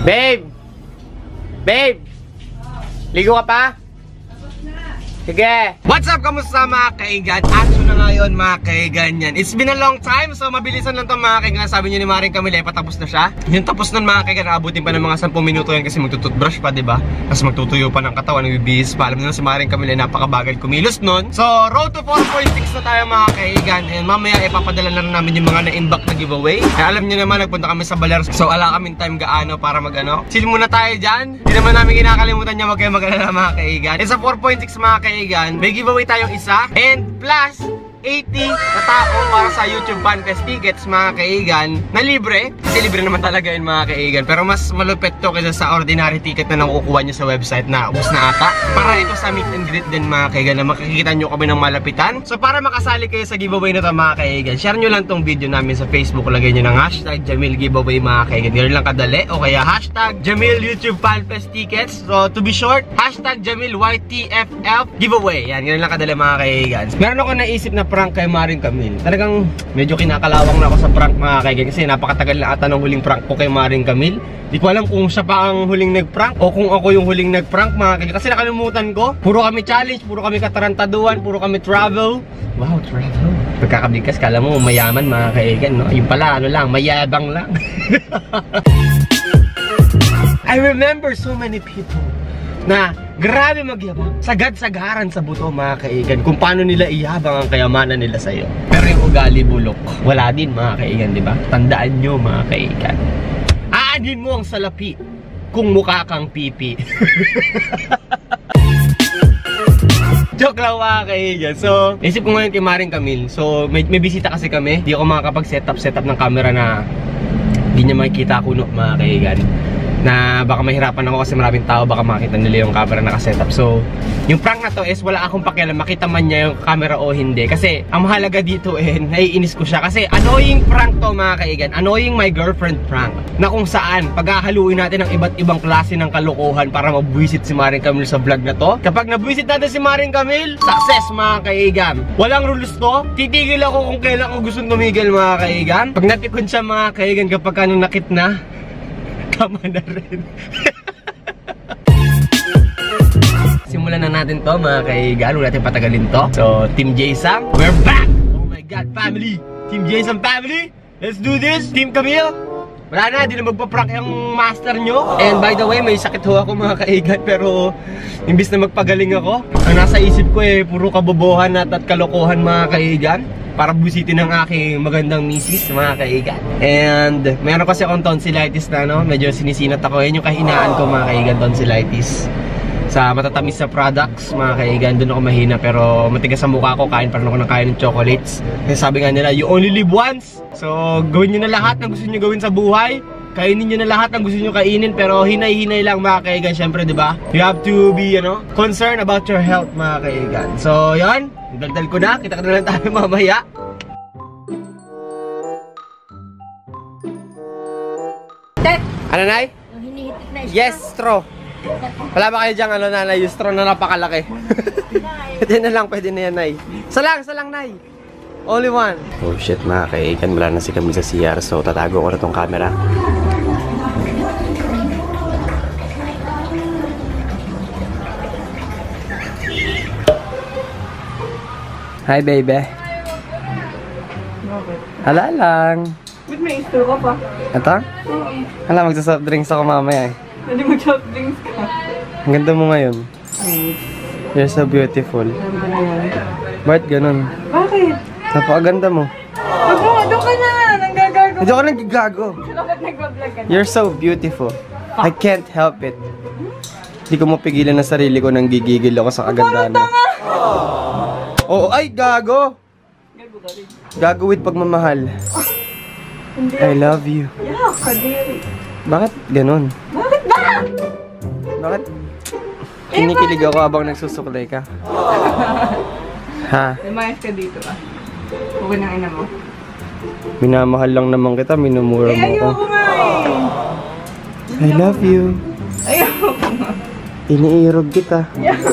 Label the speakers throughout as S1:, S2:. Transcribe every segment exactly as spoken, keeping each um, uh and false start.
S1: Babe! Babe! Ligo ka pa? Sige! What's up? Kamusta mga kaigan? Action na ngayon mga kaigan yan. It's been a long time, so mabilisan lang to mga kaigan. Sabi niyo ni Maring Camille, patapos na siya. Yung tapos nun mga kaigan, abutin pa ng mga sampung minuto yan kasi magtututbrush pa, diba? Tapos magtutuyo pa ng katawan, nagbibihis pa. Alam nyo na si Maring Camille, napakabagal kumilos nun. So, road to four point six na tayo mga kaigan. And mamaya ipapadala na rin namin yung mga na-inbox na giveaway. Kaya alam nyo naman, nagpunta kami sa Baler. So, ala kaming time gaano para mag-ano. Chill muna tayo dyan. Hindi naman namin kinakalimutan niya, wag kayo mag-alala mga kaigan. And sa four point six mga kaigan, may giveaway tayong isa and plus eighty na tao para sa YouTube Fan Fest tickets mga kaigan na libre. Kasi libre naman talaga yun mga kaigan. Pero mas malupit to kaysa sa ordinary ticket na nakukuha nyo sa website na ubos na ata. Para ito sa meet and greet din mga kaigan na makikita nyo kami ng malapitan. So para makasali kayo sa giveaway na to mga kaigan, share nyo lang tong video namin sa Facebook. Lagay nyo ng hashtag Jamil Giveaway mga kaigan. Ganyan lang kadali. O kaya hashtag Jamil YouTube Fan Fest tickets. So to be short, hashtag Jamil Y T F F Giveaway. Yan, ganyan lang kadali mga kaigan. Meron ako naisip na prank kay Maring Camille. Talagang medyo kinakalawang na ako sa prank mga kaigan kasi napakatagal na ata ng huling prank ko kay Maring Camille. Di ko alam kung siya pa ang huling nag-prank o kung ako yung huling nag-prank mga kaigan. Kasi nakalimutan ko. Puro kami challenge, puro kami katarantaduan, puro kami travel. Wow, travel. Pagkakabigkas, kala mo mayaman mga kaigan, no? Yung pala, ano lang, mayabang lang. I remember so many people na grabe magyabang, sagad-sagaran sa buto mga kaigan kung paano nila iyabang ang kayamanan nila sa'yo. Pero yung ugali bulok, wala din mga kaigan, di ba? Tandaan nyo mga kaigan, aanin mo ang salapi kung mukha kang pipi. Joke lang mga kaigan. So, isip ko ngayon kay Maring Camille. So, may, may bisita kasi kami. Di ako makakapag-setup setup ng camera na di niya makikita kuno mga kaigan. Na baka mahirapan ako kasi maraming tao, baka makita nila yung camera nakasetup. So, yung prank na to is wala akong pakialam makita man niya yung camera o hindi. Kasi ang mahalaga dito eh, naiinis ko siya. Kasi annoying prank to mga kaigan. Annoying my girlfriend prank. Na kung saan, paghahaluin natin ang iba't ibang klase ng kalokohan para mabwisit si Maring Camille sa vlog na to. Kapag nabwisit natin si Maring Camille, success mga kaigan. Walang rules to. Titigil ako kung kailan ko gustong tumigil mga kaigan. Pag napikon siya mga kaigan kapag anong nakit na, tama na rin. Simulan na natin to mga kaigan. Huwag natin patagalin to. So, Team Jason, we're back! Oh my God, family! Team Jason family! Let's do this! Team Camille! Wala na, di na magpa-prank yung master nyo. And by the way, may sakit ho ako mga kaigan. Pero, imbis na magpagaling ako, ang nasa isip ko eh, puro kabobohan at, at kalokohan mga kaigan. Para busitin ng aking magandang misis mga kaigan. And meron kasi akong tonsillitis na no, medyo sinisinat ako. Yan yung kahinaan ko mga kaigan, tonsillitis. Sa matatamis na products mga kaigan, doon ako mahina. Pero matigas sa mukha ko, kain pa rin ako ng kain ng chocolates. Kasi sabi nga nila, you only live once. So gawin nyo na lahat ng gusto nyo gawin sa buhay. Kainin nyo na lahat ng gusto nyo kainin. Pero hinay-hinay lang mga kaigan. Syempre diba, you have to be you know, concerned about your health mga kaigan. So yan, daldal ko na, kita ka na lang tayo mamaya. Ano nay? Yes, straw. Wala ba kayo dyan ano nanay, yung straw na napakalaki? Pwede na lang, pwede na yan nay. Salang, salang nay. Only one. Oh shit mga kaigan, wala na si Camille sa C R. So tatago ko na tong camera. Hi baby. Hala lang.
S2: Ba't may istro ka pa?
S1: Ito?
S2: Oo.
S1: Hala, magsa-soft drinks ako mamaya eh.
S2: Pwede mag-soft drinks ka.
S1: Ang ganda mo ngayon.
S2: Thanks.
S1: You're so beautiful.
S2: Ganda na yan.
S1: Ba't ganun?
S2: Bakit?
S1: Napakaganda mo.
S2: Wag mo, doon ka na! Nanggagago.
S1: Hindi ako naggigago.
S2: Bakit nagbablog ka na?
S1: You're so beautiful. I can't help it. Hindi ko mapigilan na sarili ko nang gigigil ako sa kagandahan mo. Oo, ay gago!
S2: Gago ka rin.
S1: Gago with pagmamahal.
S2: Hindi.
S1: I love you.
S2: Yeah, kadiri.
S1: Bakit ganun?
S2: Bakit ba?
S1: Bakit kinikilig ako habang nagsusuklay ka? Ha?
S2: Lumayas ka dito ah. Okay nang ina mo.
S1: Minamahal lang naman kita, minumura
S2: Eh,
S1: mo ako.
S2: ayoko nga eh.
S1: I love you.
S2: Ayoko nga.
S1: Iniirog kita.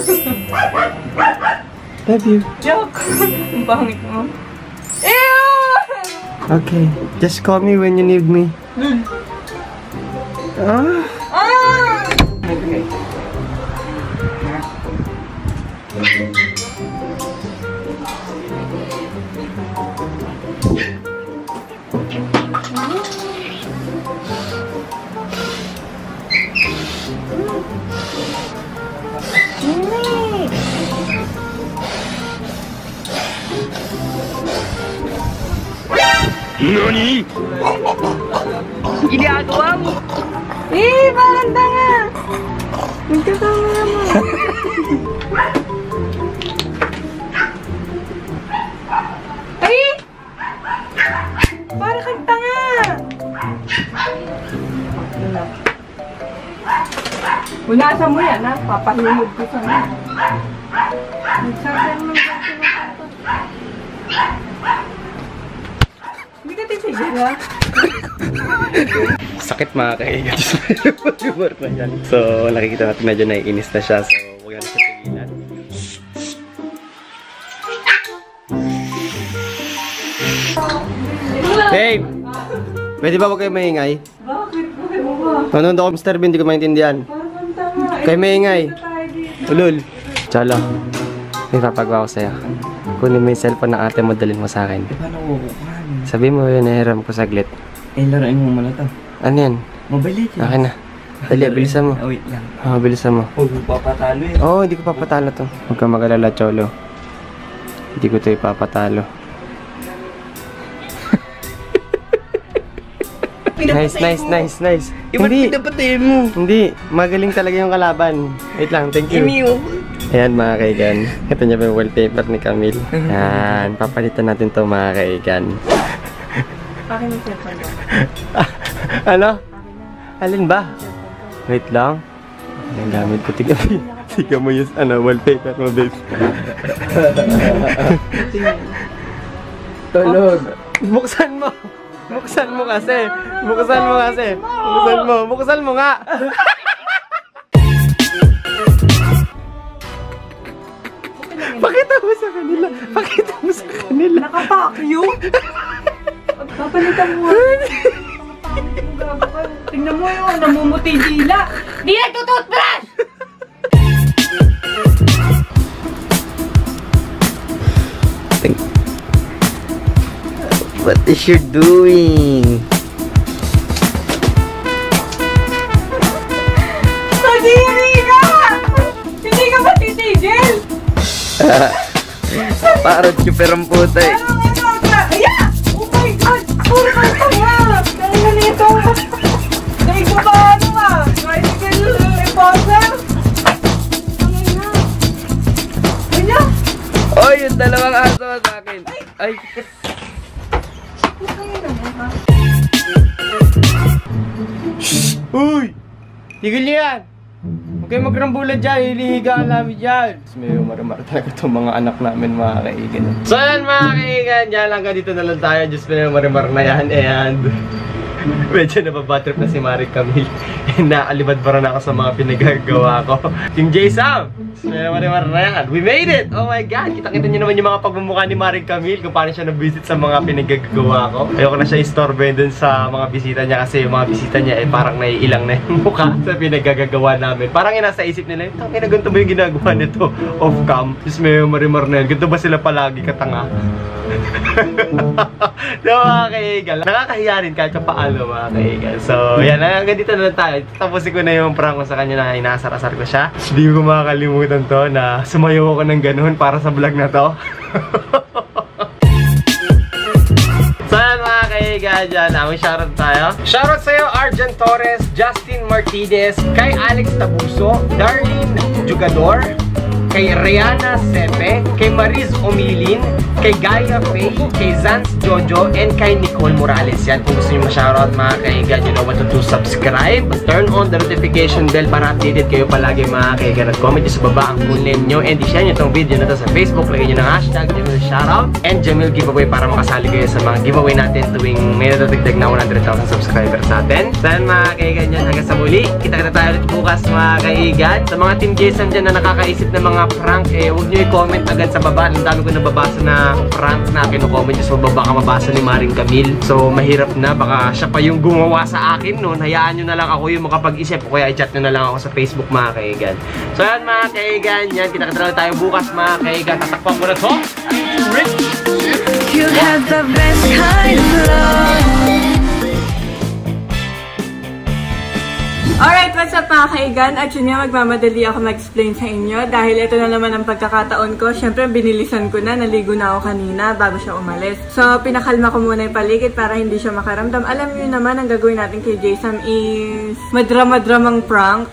S1: Love you.
S2: Joke. Ang pangit mo. Ew!
S1: Okay, just call me when you need me.
S2: Hmm.
S1: Ah, Nani? Ginagawa mo?
S2: Eh, parang tanga! Magkasama naman. Ay! Para kang tanga! Punasan mo yan, ha? Papahimod ko sana. Nagsasayan mo yung hindi ka titigil, ha?
S1: Sakit mga kaigan. na yan. So, nakikita natin medyo naiinis na siya. So, huwag na siya tigilan. Babe! Pwede ba huwag kayo maingay?
S2: Bakit? Bakit mo ba?
S1: Nanonood ako, Mister Bean, hindi ko maintindihan.
S2: Parang tanga.
S1: Kayo maingay. Ulul. Chalo. May papagawa ko sa'yo. Kunin mo yung cellphone ng ate mo, dalhin mo sa akin.
S3: Eh, paano ko kukuhan?
S1: Sabi mo yun, nahiram ko saglit.
S3: Eh, laruin mo muna to.
S1: Ano yan?
S3: Mobile Legends.
S1: Akin na. Dali, bilisan mo.
S3: Oh, wait lang.
S1: Ah, bilisan mo.
S3: Huwag mo papatalo eh.
S1: Oo, oh, hindi ko papatalo to. Huwag kang mag-alala, Cholo. Hindi ko to ipapatalo. Nice, nice, nice, nice. Hindi,
S3: pinapatay mo.
S1: hindi. Magaling talaga yung kalaban. Wait lang, thank you.
S3: Iniyo.
S1: Ayan mga kaigan. Ito niya pa yung wallpaper ni Camille. Ayan, papalitan natin to mga kaigan.
S2: Akin yung cellphone ko.
S1: Ano? Alin ba? Wait lang. Ang gamit ko. Tiga, tiga mo yung ano, wallpaper mo, babe. Tulog. Buksan mo. Buksan mo kasi. Buksan mo kasi. Buksan mo. Buksan mo nga. Pakita mo sa kanila. Pakita mo sa kanila.
S2: Nakapakyo? Papalitan mo. Tingnan mo yun, namumuti dila. Di nagtututbrush!
S3: What is you doing?
S2: Kadiri ka! Hindi ka ba titigil?
S3: Parang super ang puta eh.
S2: Ano nga ito? Ayan! Oh my God! Puro ka tanga! Dahil na nito! Dahil ko ba ano nga? Tricycle imposter? Ano na? Ano na?
S3: Oy, yung dalawang aso sa akin. Ay.
S1: Uy! Tigil niyo yan! Huwag kayo magrambulan dyan, hilihigaan namin dyan. May umaramar talaga itong mga anak namin mga kaigan. So yan mga kaigan, dyan lang ka dito na lang tayo. Diyos may umaramar na yan. And medyo nababatrip na si Marie Camille. Naalibad para na ako sa mga pinagagawa ko. Team J-Sam! May umaramar na yan. We made it! Oh my God! Kita-kita nyo naman yung mga pagmumukha ni Marie Camille kung paano siya nag-visit sa mga pinagagawa ko. Ayoko na siya istorben dun sa mga bisita niya kasi yung mga bisita niya eh parang naiilang na yung mukha sa pinagagawa namin. Parang yung nasa isip nila, ito, ganito ba yung ginagawa nito off-cam? Just may marimar na yan. Ganito ba sila palagi katanga? Diba mga kaigan? Nakakahiya rin kahit paano mga kaigan. So yan, hanggang dito na lang tayo. Tapusin ko na yung prank ko sa kanya na inasar-asar ko siya. Hindi ko makakalimutan to na sumayaw ako ng ganun para sa vlog na to. So yan mga kaigan dyan, may shoutout tayo. Shoutout sa'yo Arjan Torres, Justin Martinez, kay Alex Tabuso, Darlene Jugador, kay Rihanna Sepe, kay Mariz Omilin, kay Gaia Faye, kay Zans Jojo, and kay Nicole Morales. Yan, kung gusto nyo ma-shoutout mga kaigan, you know what to do, subscribe, turn on the notification bell para updated kayo palagi mga kaigan. At comment nyo sa baba ang full name nyo, and i-share nyo itong video na to sa Facebook. Lagay nyo ng hashtag Jamil Shoutout and Jamil Giveaway para makasali kayo sa mga giveaway natin tuwing may natutagdag na one hundred thousand subscribers sa atin. So yan mga kaigan yan, hanggang sa uli. Kita-kita tayo ulit bukas mga kaigan. Sa mga Team Jason dyan na nakakaisip ng mga prank, eh huwag nyo i-comment agad sa baba. Ang dami ko nababasa na prank na kinukomment nyo sa baba. Baka mabasa ni Maring Camille. So mahirap na, baka siya pa yung gumawa sa akin noon. Hayaan nyo na lang ako yung makapag-isip. O kaya i-chat nyo na lang ako sa Facebook mga kaigan. So yan mga kaigan, yan. Kita-kita tayo bukas mga kaigan. Tatakpan ko na to.
S4: You have the best kind of love.
S2: Alright, what's up mga kaigan? At yun nga, magmamadali ako mag-explain sa inyo dahil ito na naman ang pagkakataon ko. Siyempre, binilisan ko na, naligo na ako kanina bago siya umalis. So, pinakalma ko muna yung paligid para hindi siya makaramdam. Alam niyo naman, ang gagawin natin kay Jason is madrama-dramang prank.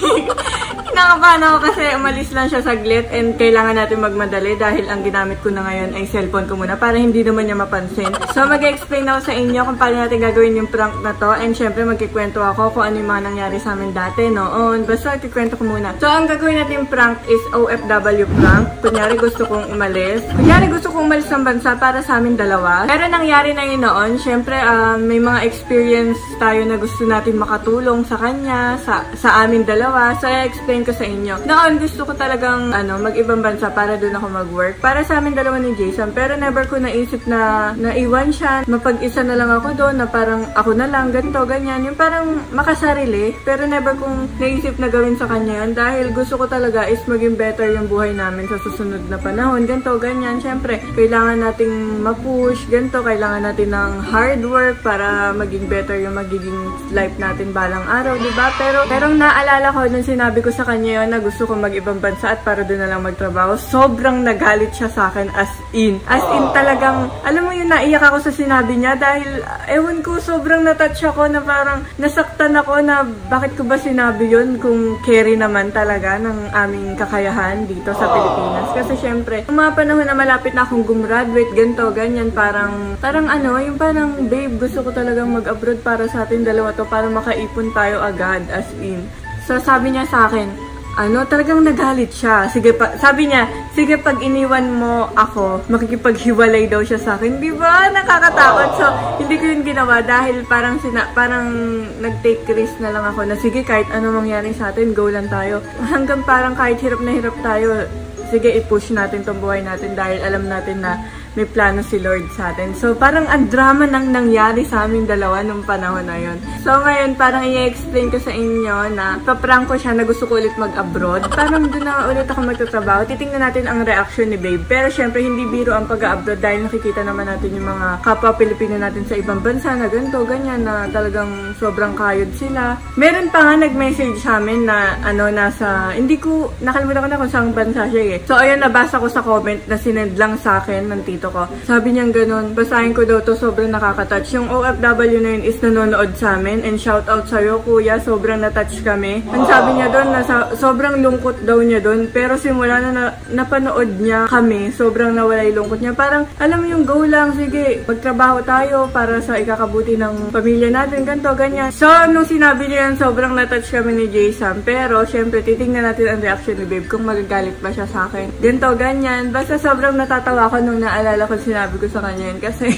S2: Kinakabahan ako kasi umalis lang siya saglit and kailangan natin magmadali dahil ang ginamit ko na ngayon ay cellphone ko muna para hindi naman niya mapansin. So mag-explain ako sa inyo kung paano natin gagawin yung prank na to and syempre magkikwento ako kung ano yung mga nangyari sa amin dati noon. Basta magkikwento ko muna. So ang gagawin natin prank is O F W prank. Kunyari gusto kong umalis. Kunyari gusto kong umalis ng bansa para sa amin dalawa. Pero nangyari na yun noon. Syempre uh, may mga experience tayo na gusto natin makatulong sa kanya, sa, sa amin dalawa. So I-explain ko sa inyo. Noon, gusto ko talagang ano, mag-ibang bansa para doon ako mag-work. Para sa amin dalawa ni Jason. Pero never ko naisip na naiwan siya. Mapag-isa na lang ako doon na parang ako na lang, ganito, ganyan. Yung parang makasarili. Pero never kong naisip na gawin sa kanya yun. Dahil gusto ko talaga is maging better yung buhay namin sa susunod na panahon. Ganito, ganyan. Siyempre, kailangan nating ma-push. Ganito, kailangan natin ng hard work para maging better yung magiging life natin balang araw, diba? Pero, pero naalala ko nung sinabi ko sa kanya yun na gusto ko mag-ibang bansa at para doon na lang magtrabaho, sobrang nagalit siya sa akin as in. As in talagang, alam mo yun, naiyak ako sa sinabi niya dahil, ewan ko, sobrang natouch ako na parang nasaktan ako na bakit ko ba sinabi yun kung carry naman talaga ng aming kakayahan dito sa Pilipinas. Kasi syempre, yung mga panahon na malapit na akong gumraduate, ganito, ganyan, parang, parang ano, yung parang, babe, gusto ko talagang mag-abroad para sa atin dalawa to, para makaipon tayo agad, as in. So sabi niya sa akin, ano, talagang nagalit siya. Sige pa, sabi niya, sige pag iniwan mo ako, makikipaghiwalay daw siya sa akin. Di ba? Nakakatakot. So, hindi ko yun ginawa dahil parang sina, parang nag-take risk na lang ako na sige, kahit ano mangyari sa atin, go lang tayo. Hanggang parang kahit hirap na hirap tayo, sige, i-push natin tong buhay natin dahil alam natin na may plano si Lord sa atin. So, parang ang drama nang nangyari sa aming dalawa nung panahon na yun. So, ngayon, parang i-explain ko sa inyo na paprank ko siya na gusto ko ulit mag-abroad. Parang doon na ulit ako magtatrabaho. Titingnan natin ang reaction ni babe. Pero, syempre, hindi biro ang pag-abroad dahil nakikita naman natin yung mga kapwa Pilipino natin sa ibang bansa na ganito, ganyan, na talagang sobrang kayod sila. Meron pa nga nag-message sa amin na, ano, nasa, hindi ko, nakalimutan ko na kung saan bansa siya eh. So, ayun, nabasa ko sa comment na sinend lang sa akin ng tito ko. Sabi niyang ganun, basahin ko daw to, sobrang nakaka-touch. Yung O F W na yun is nanonood sa amin and shout out sa'yo kuya, sobrang na-touch kami. Ang sabi niya doon, nasa, sobrang lungkot daw niya doon, pero simula na, na napanood niya kami, sobrang nawala yung lungkot niya. Parang, alam mo yung go lang, sige, magtrabaho tayo para sa ikakabuti ng pamilya natin, ganito, ganyan. So, nung sinabi niya yan, sobrang na-touch kami ni Jason, pero syempre, titingnan natin ang reaction ni babe kung magagalit ba siya sa akin. Ganito, ganyan. Basta sobrang natatawa ko nung naalala ko sinabi ko sa kanya yun kasi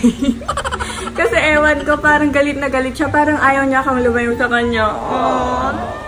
S2: kasi ewan ko, parang galit na galit siya, parang ayaw niya akong lumayo sa kanya. Aww.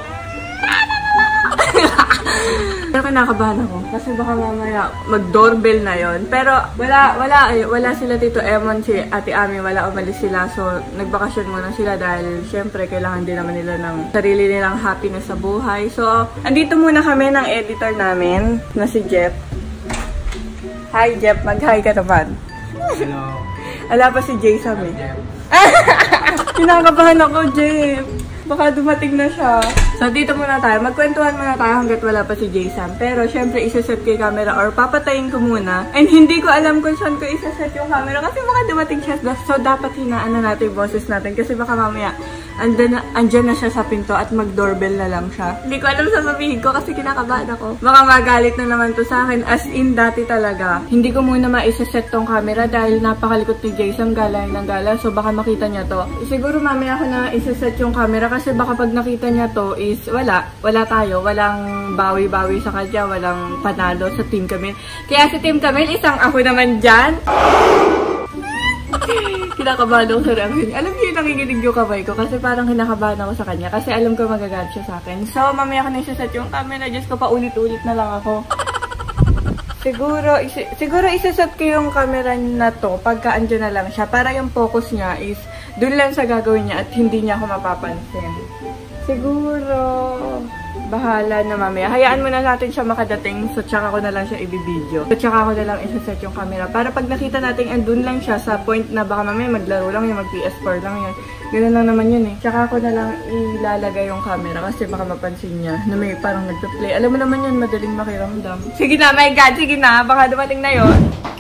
S2: Pero kinakabahan ako kasi baka mamaya mag-doorbell na yon. Pero wala, wala, wala sila Tito Emon, si Ate Ami, wala, umalis sila. So, nagbakasyon muna sila dahil syempre kailangan din naman nila ng sarili nilang happiness sa buhay. So, andito muna kami ng editor namin na si Jeff. Hi, Jeff. Mag-hi ka naman.
S1: Hello.
S2: Ala pa si Jason eh. Kinakabahan ako, Jeff. Baka dumating na siya. So, dito muna tayo. Magkwentuhan muna tayo hanggat wala pa si Jason. Pero, syempre, isaset ko yung camera or papatayin ko muna. And hindi ko alam kung saan ko isaset yung camera kasi baka dumating siya. So, dapat hinaan na natin yung boses natin kasi baka mamaya andyan na, andyan na siya sa pinto at mag-doorbell na lang siya. Hindi ko alam sasabihin ko kasi kinakabahan ako. Baka magalit na naman to sa akin. As in, dati talaga. Hindi ko muna maisaset tong camera dahil napakalikot ni Jason, gala ng gala. So, baka makita niya to. Siguro mamaya ko na isaset yung camera kasi baka pag nakita niya to is wala. Wala tayo. Walang bawi-bawi sa kanya. Walang panalo sa Team Camille. Kaya si Team Camille, isang ako naman dyan. kinakabahan ako sa reaction. Alam niyo yung nanginginig yung kamay ko kasi parang kinakabahan ako sa kanya kasi alam ko magagalit siya sa akin. So, mamaya ko na isa-set yung camera. Diyos ko, paulit-ulit na lang ako. Siguro, isi siguro isa-set ko yung camera na to pagka andyan na lang siya. Para yung focus niya is dun lang sa gagawin niya at hindi niya ako mapapansin. Siguro, bahala na mamaya. Hayaan mo na natin siya makadating so tsaka ko na lang siya ibibideo. So tsaka ko na lang isa-set yung camera. Para pag nakita natin andun lang siya sa point na baka mamaya maglaro lang yun, mag P S four lang yun. Ganun lang naman yun eh. Tsaka ko na lang ilalagay yung camera kasi baka mapansin niya na may parang nagpa-play. Alam mo naman yun, madaling makiramdam. Sige na, my God, sige na. Baka dumating na yun.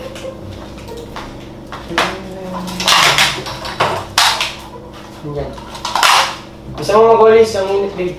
S1: Yan. Gusto mo mag-walis? Ang init, babe.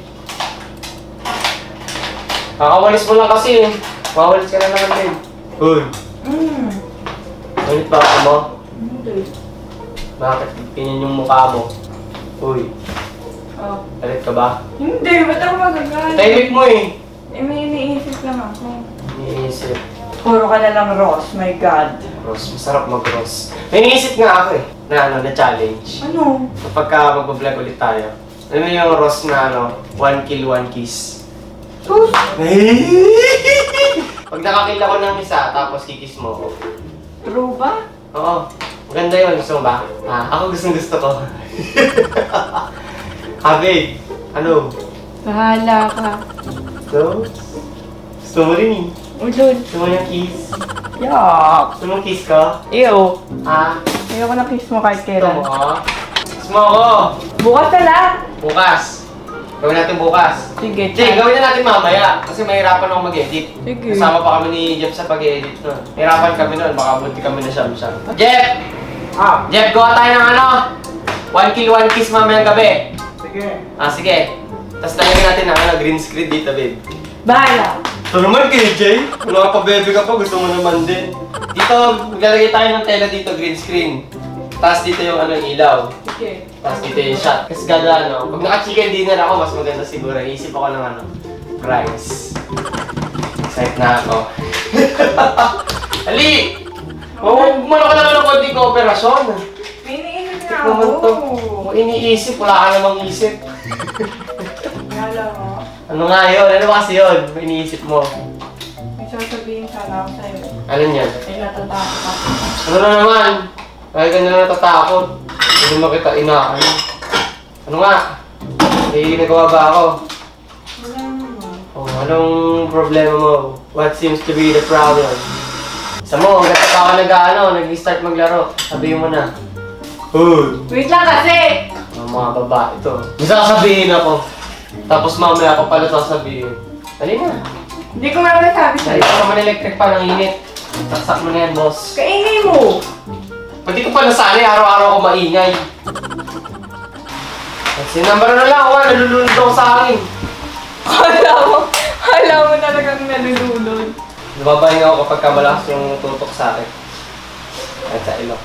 S1: Kakawalis mo lang kasi eh. Mawalis ka na naman, babe. Uy.
S2: Mm.
S1: Ulit ba ako mo?
S2: Hindi.
S1: Bakit? Ganyan yung mukha mo. Uy.
S2: Oh.
S1: Galit ka ba?
S2: Hindi, ba't ako magagalit?
S1: Tahimik mo eh.
S2: Eh, may iniisip lang ako.
S1: Iniisip.
S2: Puro ka na lang, Ross. My God.
S1: Ross, masarap mag-Ross. May iniisip nga ako eh. Na ano, na challenge.
S2: Ano?
S1: Kapag ka mag-vlog ulit tayo. Alam mo yung Ross na ano, one kill, one kiss.
S2: Sus!
S1: Pag nakakill ako ng isa, tapos kikis mo ako.
S2: True ba?
S1: Oo. Maganda yun. Gusto mo ba? Ah, ako gustong gusto ko. Ah, babe. Ano?
S2: Bahala ka.
S1: Gusto? Gusto mo rin eh.
S2: Ulod.
S1: Gusto mo yung kiss?
S2: Yak!
S1: Gusto mo kiss ko?
S2: Ew.
S1: Ah?
S2: Ayoko na kiss mo kahit
S1: Gusto
S2: kailan.
S1: mo ko? Kiss mo ako!
S2: Bukas na lang!
S1: Bukas. Gawin natin bukas.
S2: Sige,
S1: Jay, gawin na natin mamaya. Kasi mahirapan ako mag-edit.
S2: Sige.
S1: Kasama pa kami ni Jeff sa pag-edit nun. Mahirapan kami nun. Baka bunti kami na siyam-siyam. Jeff!
S2: Ah,
S1: Jeff, gawa tayo ng ano? One kill, one kiss mamayang gabi.
S2: sige.
S1: Ah, sige. Tapos talagyan natin ng ano, green screen dito, babe.
S2: Bahala.
S1: Ito naman kay Jay. Wala ka pa, baby ka pa. Gusto mo naman din. Dito, maglalagay tayo ng tela dito, green screen. Tapos dito yung ano, yung ilaw.
S2: Sige.
S1: Tapos dito yung shot. Kasi gada ano, pag naka-chicken dinner ako, mas maganda siguro. Iisip ako ng ano, price. Excited na ako. Ali! Oh, gumano ka naman ng konting kooperasyon.
S2: May iniisip na
S1: Naman to.
S2: ako.
S1: Kung iniisip, wala ka namang isip.
S2: Yala mo.
S1: Ano nga yun? Ano ba kasi yun? Kung iniisip mo.
S2: May sasabihin sana ako sa'yo.
S1: Ano yan?
S2: Ay, natatakot ako.
S1: Ano na naman? Kaya ka na natatakot. Hindi mo kita inaan. Ano nga? May nagawa ba ako?
S2: Wala naman.
S1: Oh, anong problema mo? What seems to be the problem? Sa mo, hanggat pa ako nag-ano, nag-start maglaro. Sabihin mo na. Uy!
S2: Wait lang kasi!
S1: Mga mga babae ito. May sasabihin ako. Tapos mamaya ako pala sasabihin. Dali na.
S2: Hindi ko nga masabi
S1: Dahil
S2: sa'yo.
S1: ka naman electric pa ng init. Saksak mo na yan, boss.
S2: Kaingay mo!
S1: Pati ko pa nasanay, araw-araw ako maingay. Sinambara na lang ako, nalulunod ako sa akin.
S2: Hala mo, hala mo talagang nalulunod.
S1: Nababaling ako kapag kamalakas yung tutok sa akin. At sa ilok.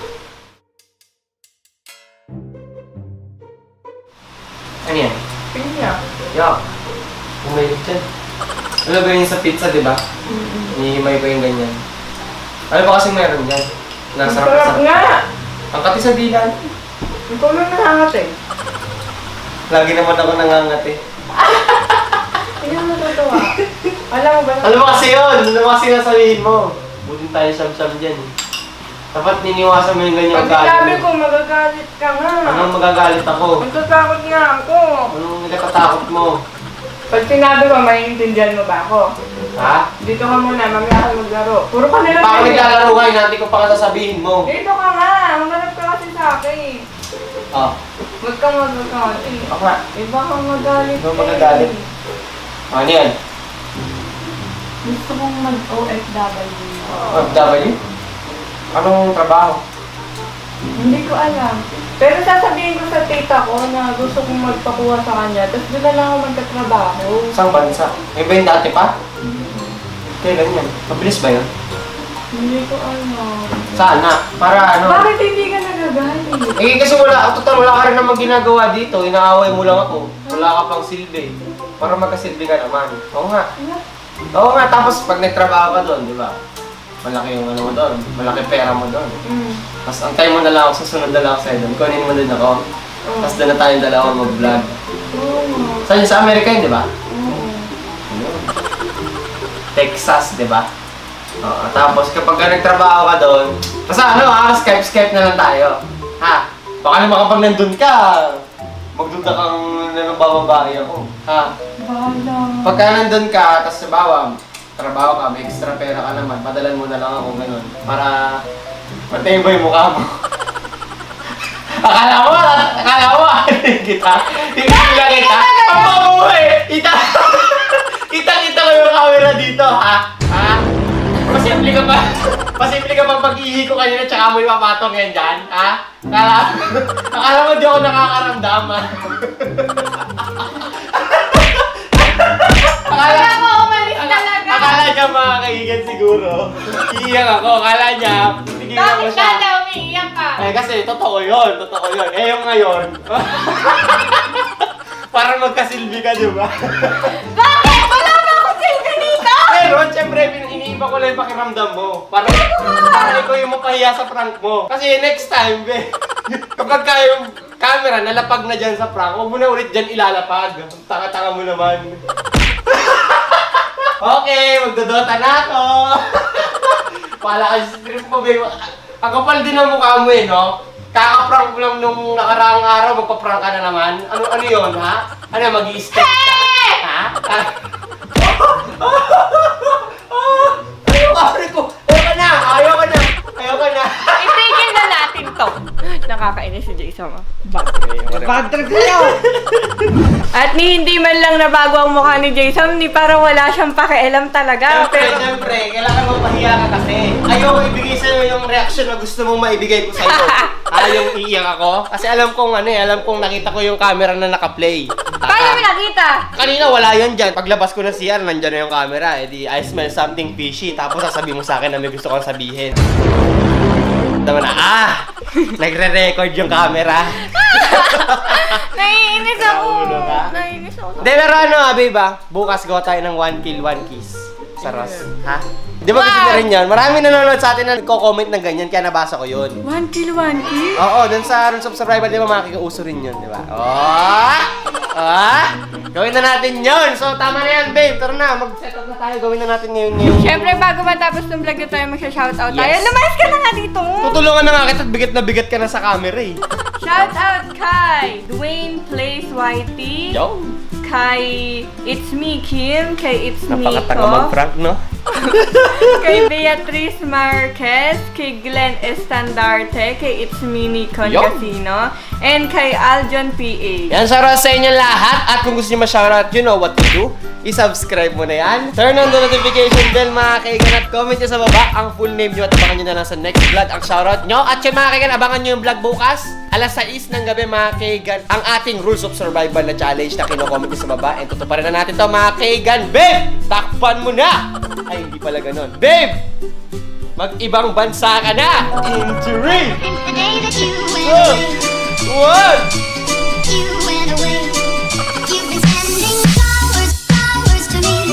S1: Ano yan?
S2: Pinya.
S1: Yak. Umayog dyan. Ano ba yun sa pizza, di ba? Hinihimay ko yung ganyan. Ano ba kasing meron dyan?
S2: Ang
S1: Nasarap
S2: sarap
S1: sa...
S2: nga!
S1: Ang kati sa dilan.
S2: Ikaw lang nangangat eh.
S1: Lagi naman ako nangangat eh.
S2: Hindi mo natutuwa. Alam mo ba?
S1: Ano ba kasi yun? Ano ba kasi nasabihin mo? Butin tayo siyam-siyam dyan eh. Dapat niniwasan mo yung ganyan
S2: Pag sinabi ko, magagalit ka nga.
S1: Anong magagalit ako?
S2: Magtatakot nga ako.
S1: Anong nagkatatakot mo?
S2: Pag sinabi ko, maiintindihan mo ba ako?
S1: Ha?
S2: Dito ka muna, mamaya ka maglaro. Puro ka nila
S1: Baka naglalaro nga, hinati ko pa ka sasabihin mo.
S2: Dito ka nga, umarap ka kasi sa akin.
S1: Oh,
S2: Huwag kang magagalit.
S1: ako nga.
S2: Iba kang magalit.
S1: Ikaw
S2: eh.
S1: magagalit. Ano yan?
S2: Gusto kong mag-O F W.
S1: F W? Anong trabaho?
S2: Hindi ko alam. Pero sasabihin ko sa tita ko na gusto kong magpakuha sa kanya, tapos doon na lang ako magkatrabaho.
S1: Saan bansa? May ba yung dati pa? Kailan yan? Mabilis ba yun?
S2: Hindi ko alam.
S1: Sana. Para ano?
S2: Bakit hindi ka nagagalit?
S1: Eh kasi wala, total wala ka rin naman ginagawa dito. Inaaway mo lang ako. Wala ka pang silbi. Para magkasilbi ka naman. Oo nga. Oo nga, tapos pag nagtrabaho ka doon, di ba? malaki yung ano mo doon, malaki pera mo doon.
S2: Mm.
S1: Tapos antay mo na lang ako, susunod na lang ako sa'yo doon. Kunin mo din ako.
S2: Oh.
S1: Tapos doon na tayong dalawa mag-vlog.
S2: Oh.
S1: Saan yun? Sa Amerika yun, di ba?
S2: Oh.
S1: Texas, di ba? Oo. Tapos kapag ka nagtrabaho ka doon, basta ano ha, Skype-Skype na lang tayo. Ha? Baka naman kapag nandun ka, magduda kang nanong ako. Ha?
S2: Bahala.
S1: Pagka nandun ka, tapos sabawa, trabaho ka, may extra pera ka naman, padalan mo na lang ako ganun. Para matibay yung mukha mo. Akala mo, akala mo, kita. Kita kita. Ang mabuhay! Kita! Kita-kita ko yung camera dito, ha? Ha? Pasimple ka ba? Pasimple ka bang pag-ihi ko kanina tsaka mo ipapatong yan dyan, ha? Akala, akala mo di ako nakakaramdam, ha? Akala
S2: mo, umalis talaga.
S1: Akala niya mga kaigan siguro. Iiyak ako, akala niya. Tigilan ko
S2: Bakit
S1: siya.
S2: ka daw umiiyak ka?
S1: Eh kasi totoo yun, totoo yun. Eh yung ngayon. Para magkasilbi ka, di ba?
S2: Bakit? Wala na akong silbi dito!
S1: Pero, syempre, iniiba ko lang yung pakiramdam mo. Para, para ikaw yung mapahiya sa prank mo. Kasi next time, be, kapag ka yung camera nalapag na dyan sa prank, huwag mo na ulit dyan ilalapag. Taka-taka mo naman. Okay, magdodota na ako. Pala ka sa strip mo, be. Ang kapal din ang mukha mo eh, no? Kaka-prank mo lang nung nakaraang araw, magpa-prank ka na naman. Ano ano yun, ha? Ano, mag-i-skate ka? Ha? Ayaw ka, Rico! Ayaw ka na! Ayaw ka na! Ayaw ka na!
S2: Itigil na natin to. Nakakainis si Jason.
S1: Bad trip niyo!
S2: At ni hindi man lang nabago ang mukha ni Jason, ni parang wala siyang pakialam talaga.
S1: Siyempre,
S2: Pero
S1: siyempre, kailangan mo pahiya ka kasi. Ayaw ko ibigay sa'yo yung reaction na gusto mong maibigay ko sa'yo. Ah, yung iiyak ako? Kasi alam kong ano eh, alam kong nakita ko yung camera na naka-play.
S2: paano mo nakita?
S1: Kanina wala yun dyan. Paglabas ko na C R, nandyan na yung camera. Eh di, I smell something fishy. Tapos sasabihin mo sa akin na may gusto kong sabihin. Tama na, ah! Nagre-record yung camera.
S2: Naiinis ako.
S1: Naulo ka?
S2: Naiinis ako.
S1: Hindi, pero ano, babe ah, bukas gawa tayo ng one kill, one kiss sa Ross. Ha? Di ba kasi
S2: Wow!
S1: na rin yan? Marami nanonood sa atin na nagko-comment ng ganyan, kaya nabasa ko yun.
S2: One kill, one kill?
S1: Oo, dun sa Rules of Survival, di ba makikauso rin yun, di ba? Oh! Ah! Gawin na natin yun! So, tama na yan, babe. Tara na, mag-set up na tayo. Gawin na natin ngayon ngayon.
S2: Siyempre, bago matapos ng vlog na tayo, magsha-shoutout tayo.
S1: Yes.
S2: Lumayas ka na nga dito!
S1: Tutulungan na nga kita at bigat na bigat ka na sa camera eh.
S2: Shoutout kay Dwayne Plays Y T.
S1: Yo!
S2: Kay It's Me Kim. Kay It's Me
S1: Napakatanga
S2: Ko.
S1: mag-prank, no?
S2: Kay Beatrice Marquez. Kay Glenn Estandarte. Kay It's Me Nikon
S1: Yo.
S2: Casino. And kay Aljon P A.
S1: Yan, shoutout sa inyo lahat. At kung gusto nyo ma-shoutout, you know what to do. I-subscribe mo na yan. Turn on the notification bell, mga kaigan. At comment nyo sa baba ang full name nyo at abangan nyo na lang sa next vlog ang shoutout nyo. At yun, mga kaigan, abangan nyo yung vlog bukas. alas sais ng gabi, mga kaigan, ang ating Rules of Survival na challenge na kino-comment nyo sa baba. And tutuparin na natin to, mga kaigan. Babe! Takpan mo na! Ay, hindi pala ganun. Babe! Mag-ibang bansa ka na! In three!
S5: The day that you went
S1: two,
S5: away,
S1: one!
S5: you went away. You've been sending flowers, flowers to me,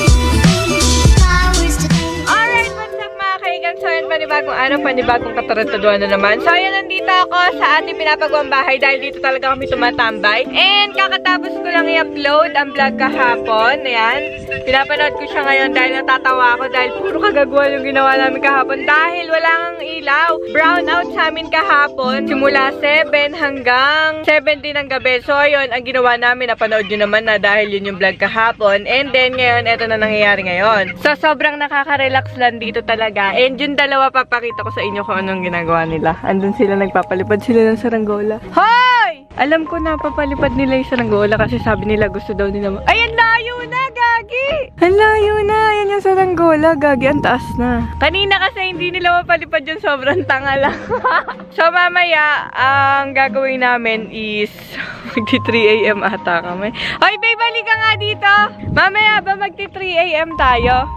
S5: flowers today.
S2: Alright, what's up mga kaigan? So yun, panibagong araw, panibagong katarantaduan na naman. So yun, nandito ako sa ating pinapagawang bahay dahil dito talaga kami tumatambay. And kakatapos ko lang i-upload ang vlog kahapon. Ayan, pinapanood ko siya ngayon dahil natatawa ako dahil puro kagagawa yung ginawa namin kahapon dahil wala nang ilaw. Brown out sa amin kahapon simula seven hanggang seven din ng gabi. So ayun, ang ginawa namin, napanood nyo naman na dahil yun yung vlog kahapon. And then ngayon, eto na nangyayari ngayon. So sobrang nakaka-relax lang dito talaga. And yung dalawa, papakita ko sa inyo kung anong ginagawa nila. Andun sila, nagpapalipad sila ng saranggola. Hoy! Alam ko na, papalipad nila yung saranggola kasi sabi nila gusto daw nila. Ay, ang layo na, Gagi! Ang layo na! Yan yung saranggola, Gagi. Ang taas na. Kanina kasi hindi nila mapalipad yung sobrang tanga lang. So, mamaya, ang gagawin namin is magti three A M ata kami. Hoy, babe, balik ka nga dito! Mamaya ba magti three A M tayo?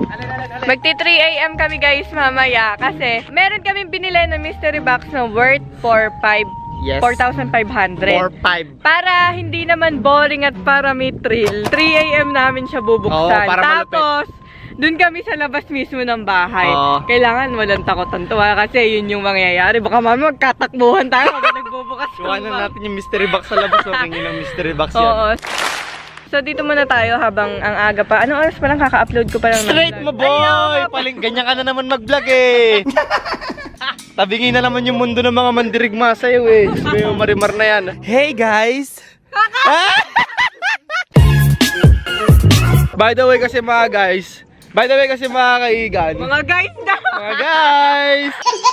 S2: Magti three A M kami guys mamaya kasi meron kaming binili na mystery box na worth four thousand five hundred.
S1: four five.
S2: Para hindi naman boring at para may thrill, three A M namin siya bubuksan.
S1: Oo, para malupit.
S2: Tapos, dun kami sa labas mismo ng bahay.
S1: Oo.
S2: Kailangan walang takotan to ha, kasi yun yung mangyayari. Baka mami magkatakbuhan tayo kapag nagbubukas ng
S1: Iwanan
S2: box.
S1: natin yung mystery box sa labas. So, tingin ng mystery box yan.
S2: Oo. So dito muna tayo habang ang aga pa. Anong oras pa lang kaka-upload ko pa lang ng
S1: Straight mo,
S2: vlog?
S1: boy! Paling ganyan ka na naman mag-vlog eh. Tabingin na naman yung mundo ng mga mandirigma sa'yo eh. Diyos ko yung marimar na yan. Hey guys! By the way kasi mga guys, by the way kasi mga kaigan,
S2: Mga guys na!
S1: mga guys!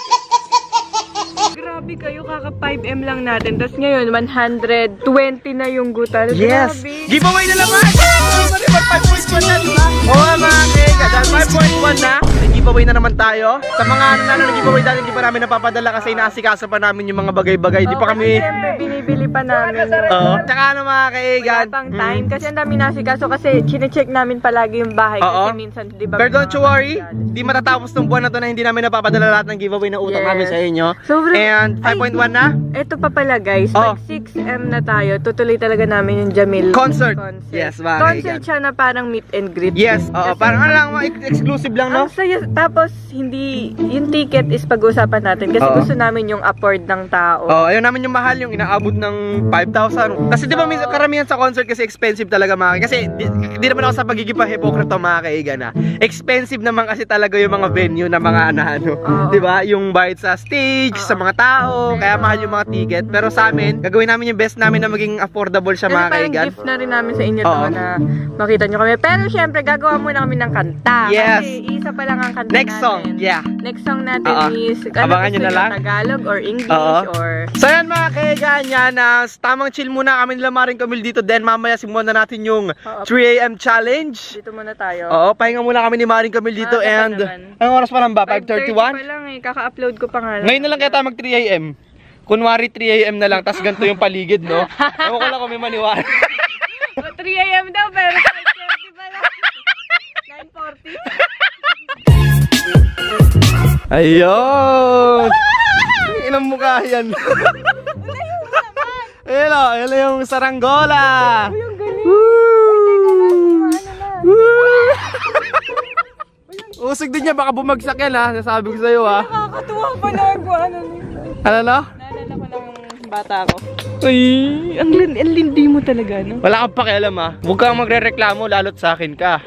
S2: Grabe kayo, kaka five M lang natin. Tapos ngayon, one hundred twenty na yung gutal.
S1: Yes!
S2: Grabe.
S1: Giveaway na naman! Marimar five point one na, diba? Oo mga kaigan, dahil five point one na, may giveaway na naman tayo. Sa mga ano na nag-giveaway dahil hindi pa namin napapadala kasi inaasikaso pa namin yung mga bagay-bagay. Hindi pa
S2: Oo,
S1: kami...
S2: kasi siyempre, binibili pa namin.
S1: Oo. Tsaka ano mga kaigan.
S2: Wala pang time. Kasi ang dami nasikaso kasi chinecheck namin palagi yung bahay.
S1: Oo.
S2: Kasi minsan, di ba?
S1: Pero
S2: may
S1: don't you
S2: mga
S1: worry,
S2: regalo.
S1: di matatapos ng buwan na to na hindi namin napapadala lahat ng giveaway na utang
S2: Yes.
S1: namin sa inyo.
S2: Sobrang-
S1: And five point one na?
S2: Ito pa pala guys,
S1: Oh.
S2: pag six M na tayo, tutuloy talaga namin yung Jamil
S1: Concert. Yes, mga
S2: Concert
S1: kaigan.
S2: siya na parang meet and greet.
S1: Yes, oo,
S2: Kasi-
S1: parang ano lang, mga ex- exclusive lang, no?
S2: Ang saya, tapos hindi, yung ticket is pag-usapan natin kasi
S1: Oo.
S2: gusto namin yung afford ng tao.
S1: Oh, ayaw namin yung mahal, yung inaabot ng five thousand. Kasi di ba minsan karamihan sa concert kasi expensive talaga mga kaigan. Kasi di, di naman ako sa pagiging pa-hypocrite mga kaigan na. Expensive naman kasi talaga yung mga venue na mga ano,
S2: Oo.
S1: di ba? Yung bayad sa stage, sa mga tao, kaya mahal yung mga ticket. Pero sa amin, gagawin namin yung best namin na maging affordable siya
S2: Kasi
S1: mga
S2: parang
S1: kaigan.
S2: gift na rin namin sa inyo to
S1: Oo.
S2: na makita nyo kami. Pero syempre, gagawa muna kami ng kanta.
S1: Yes.
S2: Kasi isa pa lang ang kanta
S1: Next
S2: natin.
S1: song, yeah.
S2: Next song natin
S1: Oo.
S2: is,
S1: Abangan nyo
S2: gusto
S1: na
S2: nyo,
S1: lang.
S2: Tagalog or English
S1: Oo.
S2: or...
S1: So yan mga kaigan yan, na tamang chill muna kami nila Maring Camille dito. Then mamaya simulan na natin yung
S2: Oo.
S1: three A M challenge.
S2: Dito muna tayo.
S1: Oo, pahinga muna kami ni Maring Camille dito.
S2: Maaga pa
S1: And
S2: naman.
S1: anong oras pa lang ba? five
S2: five thirty
S1: thirty-one?
S2: pa lang eh. Kaka-upload ko pa nga lang.
S1: Ngayon na lang kaya tayo mag three A M. Kunwari three A M na lang, tas ganito yung paligid, no? Ewan ko lang kung may maniwala.
S2: O, three A M daw, pero five thirty pa lang. nine forty.
S1: Ayun! Ilang mukha yan? Ayun o, ayun na yung saranggola!
S2: Yung galing.
S1: Woo!
S2: Ano na?
S1: Woo! Usig din niya, baka bumagsak yan ha. Nasabi ko sa'yo ha.
S2: Nakakatuwa pala ako. Ano nito?
S1: Ano no?
S2: Naalala ko ng bata ko. Ay, ang, lin- ang lindi mo talaga, no?
S1: Wala kang pakialam ha. Huwag kang magre-reklamo, lalo't sa akin ka.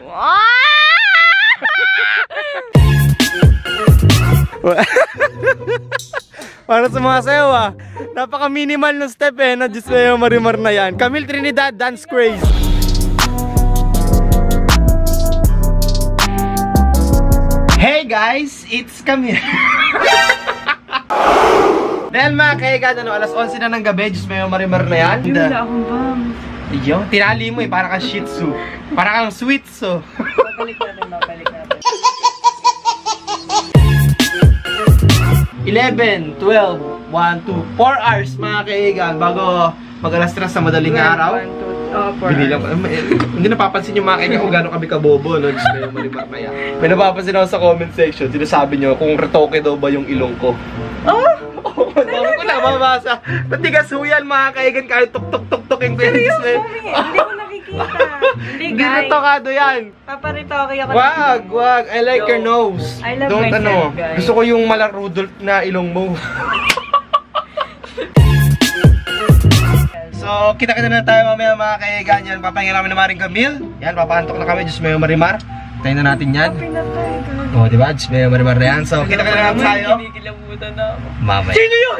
S1: Para sa mga sayo ah. Napaka-minimal ng step eh. Na Diyos ko marimar na yan. Camille Trinidad, Dance Craze. Hey guys, it's Camille. Dahil mga kaigan, ano, alas onse na ng gabi. Diyos mo marimar na yan.
S2: Ay, wala akong bang.
S1: Iyo, tinali mo eh. Para kang shih tzu. Para kang sweet tzu.
S2: Babalik natin, babalik natin.
S1: eleven, twelve, one, two, four hours mga kaigan bago mag-alas tres sa madaling araw.
S2: one, two, oh, four
S1: Binilang ko. Eh, hindi napapansin yung mga kaigan kung gano'n kami kabobo, no? Diyos ko yung marimar na yan. May napapansin ako sa comment section, sinasabi nyo kung retoke daw ba yung ilong ko.
S2: Oh!
S1: Oo, dami ko nababasa. Matigas ho yan mga kaigan kahit tuk-tuk-tuk-tuk yung penis na yun.
S2: Hindi ko nakikita. Hindi,
S1: Hindi
S2: guys.
S1: retokado yan.
S2: Paparitoke ako.
S1: Wag, wag. I like your nose.
S2: I love
S1: Don't
S2: myself,
S1: ano.
S2: guys.
S1: Gusto ko yung mala Rudolph na ilong mo. So, kita-kita na tayo mamaya mga kaigan yan. Papahinga namin na Maring Camille. Yan, papaantok na kami. Diyos may marimar. Tayo na natin yan.
S2: Pinatay ko.
S1: O, oh, diba? Diyos may marimar na yan. So, kita-kita na natin tayo.
S2: Kinikilabutan na ako.
S1: Mamaya. Sino yun?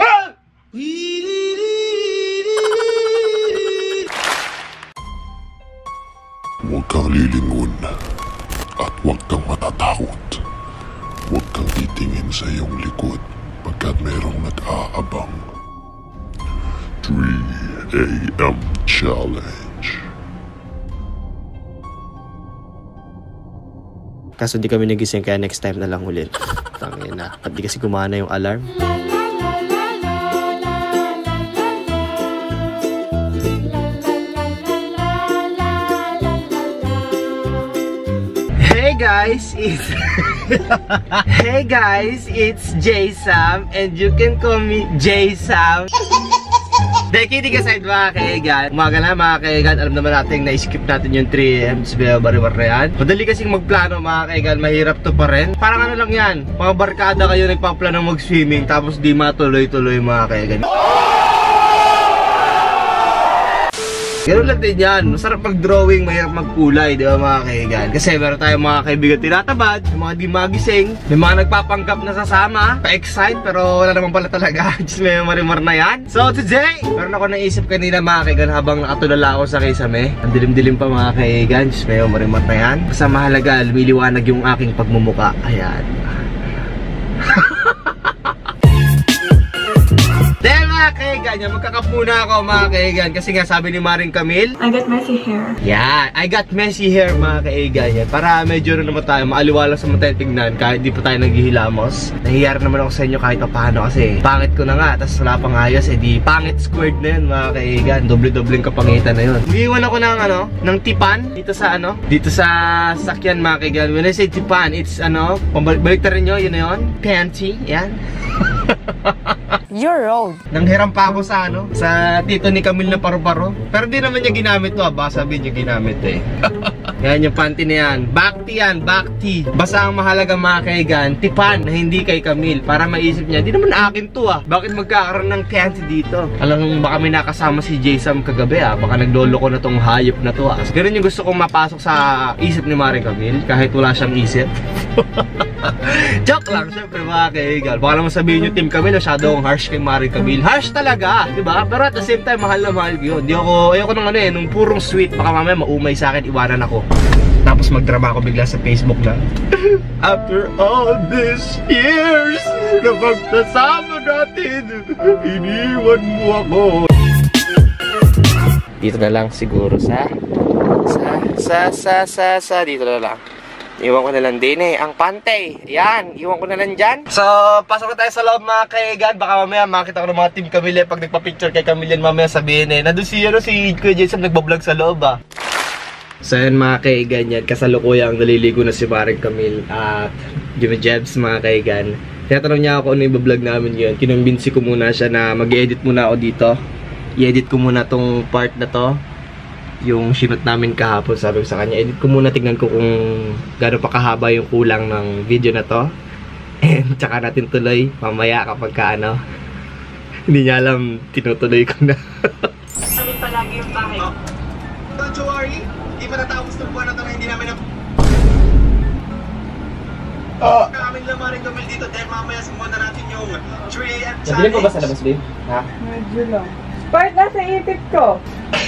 S6: Huwag kang lilingon at huwag kang matatakot. Huwag kang titingin sa iyong likod pagkat mayroong nag-aabang. three A M Challenge.
S1: Kaso di kami nagising kaya next time na lang ulit. Tangin na. At di kasi gumana yung alarm. Hey guys, it's Hey guys, it's J Sam and you can call me J Sam. De, kidding aside mga kaigan. Umaga na mga kaigan. Alam naman natin na-skip natin yung three A M sa bariwar na yan. Madali kasing magplano mga kaigan. Mahirap to pa rin. Parang ano lang yan. Mga barkada kayo nagpaplano mag-swimming tapos di matuloy-tuloy mga kaigan. Ganun lang din yan. Masarap mag-drawing, mahirap magkulay, di ba mga kaigan? Kasi meron tayong mga kaibigan tinatabad, yung mga di magising, may mga nagpapanggap na sasama, pa-excite, pero wala naman pala talaga. Just may marimar na yan. So today, meron ako naisip kanina mga kaigan habang nakatulala ako sa Kisame. Ang dilim-dilim pa mga kaigan, just may marimar na yan. Basta mahalaga, lumiliwanag yung aking pagmumuka. Ayan. Dahil mga kaigan, yan, magkakapuna ako mga kaigan. Kasi nga sabi ni Maring Camille,
S2: I got messy hair.
S1: yeah, I got messy hair mga kaigan yan. Para medyo na naman tayo, maaliwala sa mga tignan kahit di pa tayo naghihilamos. Nahiyar naman ako sa inyo kahit paano kasi pangit ko na nga, tapos wala pang ayos, eh di pangit squared na yun mga kaigan. Doble-dobleng kapangitan na yun. Umiiwan ako ng ano, ng tipan dito sa ano, dito sa sakyan mga kaigan. When I say tipan, it's ano, pambalik ta rin nyo, yun na yun, panty, yan.
S4: You're old.
S1: Nanghiram pa ako sa ano, sa tito ni Camille na paru-paro. Pero di naman niya ginamit to, ah. Baka sabihin niya ginamit eh. Yan yung panty na yan. Bakti yan, bakti. Basta ang mahalaga mga kaigan, tipan na hindi kay Camille. Para maisip niya, di naman akin to ah. Bakit magkakaroon ng panty dito? Alam mo, baka may nakasama si Jason kagabi ah. Baka naglolo ko na tong hayop na to ah. Ganun yung gusto kong mapasok sa isip ni Maring Camille, kahit wala siyang isip. Joke lang, syempre mga kaigan. Baka naman sabihin nyo, Team Camille, masyado akong harsh kay Maring Camille. Harsh talaga, di ba? Pero at the same time, mahal na mahal ko yun. Di ako, ayoko nung ano eh, nung purong sweet. Baka mamaya maumay sa akin, iwanan ako. Tapos magdrama ako bigla sa Facebook na, after all these years na magkasama natin, iniwan mo ako. Dito na lang siguro sa, sa, sa, sa, sa, sa, dito na lang. Iwan ko na lang din eh, ang pante. Yan, iwan ko na lang dyan. So, pasok na tayo sa loob mga kaigan. Baka mamaya makita ko ng mga Team Camille pag nagpa-picture kay Camille mamaya sabihin eh, nandun si, ano, si Kuya Jason nagbablog sa loob ah. So yan mga kaigan yan, kasalukuyang naliligo na si Maring Camille at Jimmy Jebs mga kaigan. Tinatanong niya ako ano yung vlog namin yun. Kinumbinsi ko muna siya na mag-edit muna ako dito. I-edit ko muna tong part na to. Yung sinot namin kahapon, sabi ko sa kanya, edit ko muna, tignan ko kung gaano pa kahaba yung kulang ng video na to. And tsaka natin tuloy mamaya kapag ka ano, hindi niya alam, tinutuloy ko na.
S2: Kami palagi yung bahay.
S1: Don't you worry, hindi pa natapos ng buwan na ito na hindi namin na... Oh! Kami lang Maring Camille dito dahil mamaya simulan na natin yung three A M challenge.
S3: Nabili ko ba sa labas, babe? Ha?
S2: Medyo lang. Part nasa ipit ko.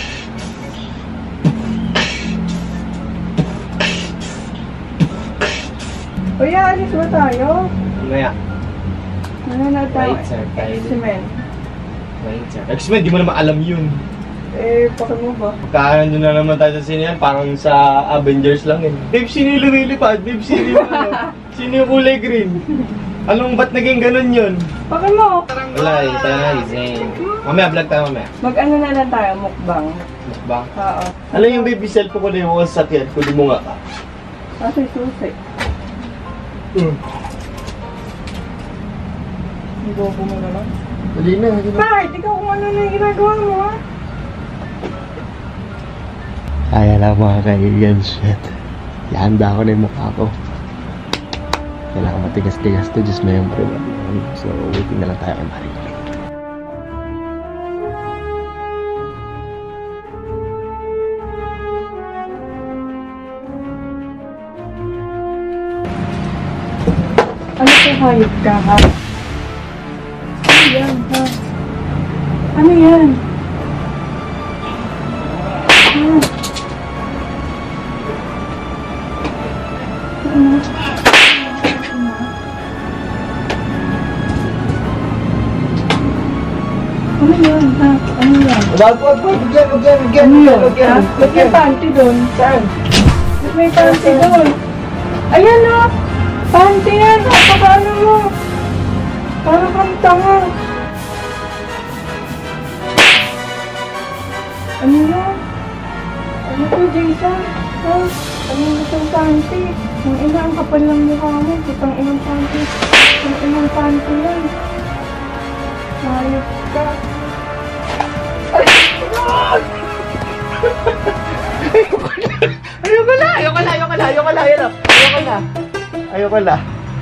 S2: Uy, alis ba tayo?
S1: Mamaya.
S2: Ano na tayo?
S3: Right, sir. Tayo.
S2: X-Men.
S3: Wait, sir.
S1: X-Men, di mo naman alam yun.
S2: Eh, paka mo ba?
S1: Kaanan nyo na naman tayo sa sine yan, parang sa Avengers lang eh. Babe, sino yung lumilipad? Babe, sino yung ano? Sino yung kulay green? Anong ba't naging ganun yun?
S2: Paka mo!
S3: Wala, eh. Tayo na, Zen.
S1: Mamaya, vlog tayo mamaya.
S2: Mag-ano na lang tayo, mukbang.
S1: Mukbang.
S2: Oo.
S1: Alam yung baby cellphone ko na yung sa sakyan, kunin mo nga ka.
S2: Kasi susi.
S1: Hmm.
S2: Ibobo mo na lang.
S1: Dali na, dali na.
S2: Bart, ikaw kung ano na yung ginagawa mo, ha?
S1: Kaya lang mga kaibigan, shit. Ihanda ko na yung mukha ko. Kailangan matigas-tigas to, just may yung prima. So, waiting na lang tayo kay Maring Camille.
S2: Ano ka hayop ka, ha? Ano yan, ha? Ano yan? Ha? Ano? Ano yan, ha? Ano yan?
S1: Wag, wag, wag, wag, wag, wag, wag,
S2: Ano yun,
S1: wag,
S2: ha? Ba't may panty doon? Saan? Ba't may panty doon? Ayan, ha? Panty yan, ha? Paano mo? Parang kang tanga. Ano yan? Ano to, Jason? Ha? Ano na itong panty? Ang ina, ang kapal ng mukha mo. Kitang inang panty. Ang inang panty yan. Hayop ka.
S1: Ayoko na, ayoko na, ayoko na, ayoko na, ayoko na, ayoko na, ayoko na.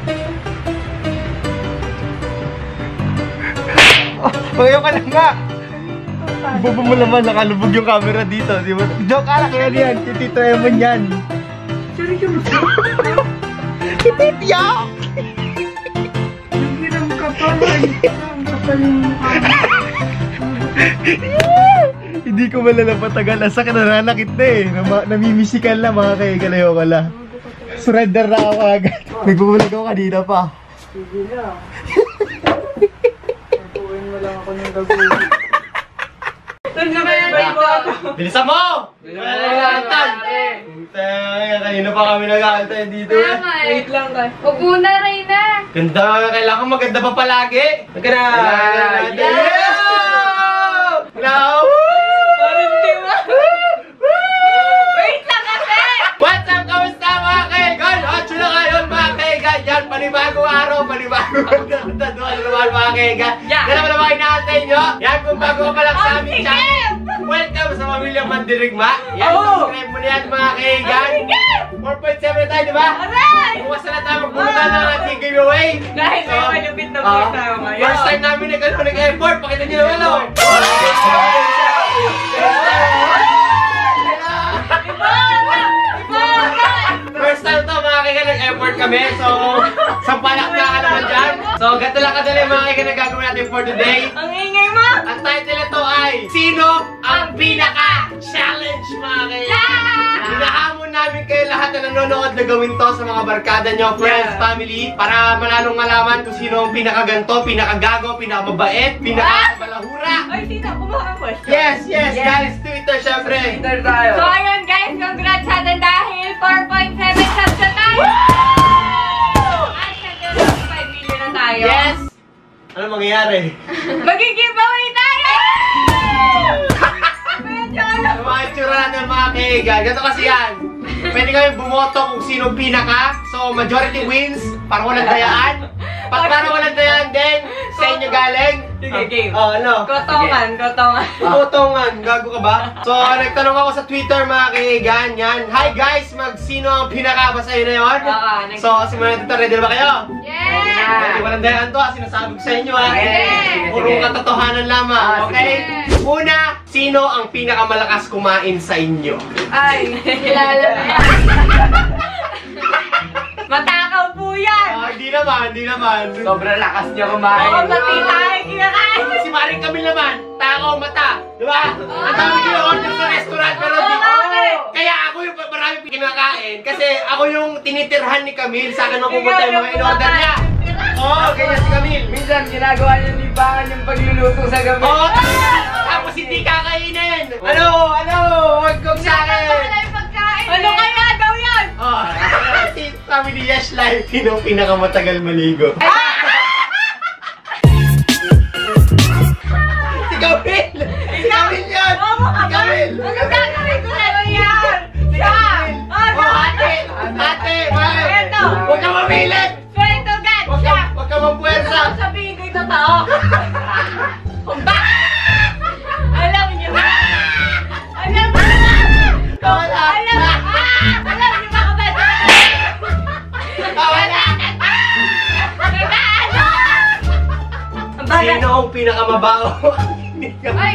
S1: Oh, ayoko na nga. Bobo mo naman, nakalubog yung camera dito, di ba? Joke ala, kaya yan, si Tito Emon yan.
S2: Seryo ba?
S1: Titya!
S2: Hiram ka pa, ang kapal yung mukha.
S1: Hindi ko malalapatagal. Asa ka nananakit na eh. Nam namimisikan lang mga kaigan. Ayoko lang. Surrender na ako agad. Nagbubulag ako kanina pa.
S2: Sige na. Nakuhin mo lang ako ng gagawin. Saan na kaya ba ako?
S1: Bilisan mo! Wala na yung lantan! Kanina pa kami nag-aantay dito eh.
S2: Wait lang ka.
S7: Huwag muna, Reyna.
S1: Ganda, kailangan maganda pa palagi. Huwag na. Now!
S2: Parang di ba?
S7: Wait lang kasi!
S1: What's up? Kamusta mga kaigan? Ocho na ngayon mga kaigan. Yan, panibagong araw, panibagong magdagdag doon naman mga kaigan. Yan naman naman inaantay nyo. Yan, kung bago ka pa lang sa aming channel. Welcome sa Pamilyang Mandirigma. Yan, subscribe mo na yan mga kaigan. four point seven na tayo, di ba?
S7: Aray!
S1: Bukas na tayo magbulutan ng ating giveaway.
S2: Dahil may malupit na buhay tayo ngayon.
S1: First time namin nag-ano, nag-effort. Pakita nyo naman ako. First time to mga kaigan, nag-effort kami. So, sampalak na ka naman dyan. So, ganito lang kadali mga kaigan na gagawin natin for today.
S2: Ang ingay mo!
S1: Ang title nito ay Sino ang Pinaka-Challenge mga kaigan? Hinahamon namin kayo lahat na nanonood na gawin to sa mga barkada nyo, friends,
S2: Yeah.
S1: family, para malalong malaman kung sino ang pinakaganto, pinakagago, pinakamabait, pinakamalahura.
S2: Ay, sino? Kumuha ang question.
S1: Yes, yes,
S2: Yes.
S1: guys, Twitter syempre.
S2: Twitter tayo.
S7: So ayun guys, congrats sa atin dahil four point seven subs na tayo! At hanggang five million na tayo.
S1: Yes! Ano mangyayari?
S7: Mag-giveaway tayo! Medyo ano?
S1: Ang mga itsura natin mga kaigan, ganito kasi yan. Pwede kami bumoto kung sino pinaka. So, majority wins para walang dayaan. Pag para walang dayaan din, sa inyo galing.
S2: Sige, game.
S1: Oh, ano?
S2: Kotongan, kotongan.
S1: Pumotongan, gago ka ba? So, nagtanong ako sa Twitter mga kaigan, yan. Hi guys, mag sino ang pinaka ba sa'yo na yun?
S2: Oo, nag-
S1: So, simulan natin ito. Ready na ba kayo?
S7: Yeah!
S1: Hindi walang dayaan to, ah. Sinasabi ko sa inyo ha.
S7: Sige.
S1: Puro katotohanan lamang,
S2: Ah,
S1: okay?
S7: sige.
S1: Una, sino ang pinakamalakas kumain sa inyo?
S2: Ay,
S7: Kilala mo yan. Matakaw po yan!
S1: Ah, hindi naman, hindi naman.
S2: sobrang lakas niya kumain.
S7: Oo, pati tayo kinakain!
S1: Si Maring Camille naman, takaw mata. Diba? Ang dami kino-order sa restaurant, pero di
S7: Oo, bakit?
S1: Kaya ako yung marami pinakain. Kasi ako yung tinitirhan ni Camille. Sa akin mapupunta yung mga
S2: Ikaw yung
S1: in-order niya. Oo, oh, ganyan si Camille.
S2: Minsan, ginagawa niya libangan yung pagluluto sa gabi.
S1: Oo, tapos hindi kakainin. Ano, ano, wag kong sa akin.
S7: Wala yung pagkain! Ano kaya daw yan?
S1: Oh, si Family Yash Live, sino ang pinakamatagal maligo? Si Camille! Si Camille yan!
S7: Oo,
S1: Si Camille!
S7: Ano gagawin ko sa'yo yan?
S1: Si Camille!
S7: Ano?
S1: Oh, ate! Ate! Bakit?
S7: Ito.
S1: Huwag ka mamilit!
S7: Kwento gan
S1: Huwag
S7: siya!
S1: ka, huwag ka mapuwersa!
S7: Ano sabihin ko yung totoo? Kung ba? Alam niyo ba? Alam mo ba?
S1: Wala!
S7: Alam mo ba? Alam niyo ba kapatid?
S1: Wala!
S7: Nagaano?
S1: Sino ang pinakamabaho?
S7: Ay!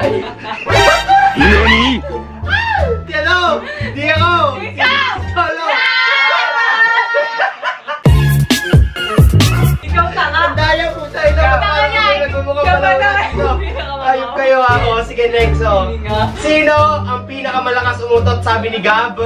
S1: Nani? Di ano? Di ako!
S7: Ikaw!
S1: Solo!
S2: Ikaw tanga.
S1: Ang daya po tayo na
S7: Tama yan.
S1: nagmumukha
S2: Ikaw
S1: pala
S2: ba naman?
S1: ulit to. Ayun kayo ako. Sige, next oh. Sino ang pinakamalakas umutot sabi ni Gab?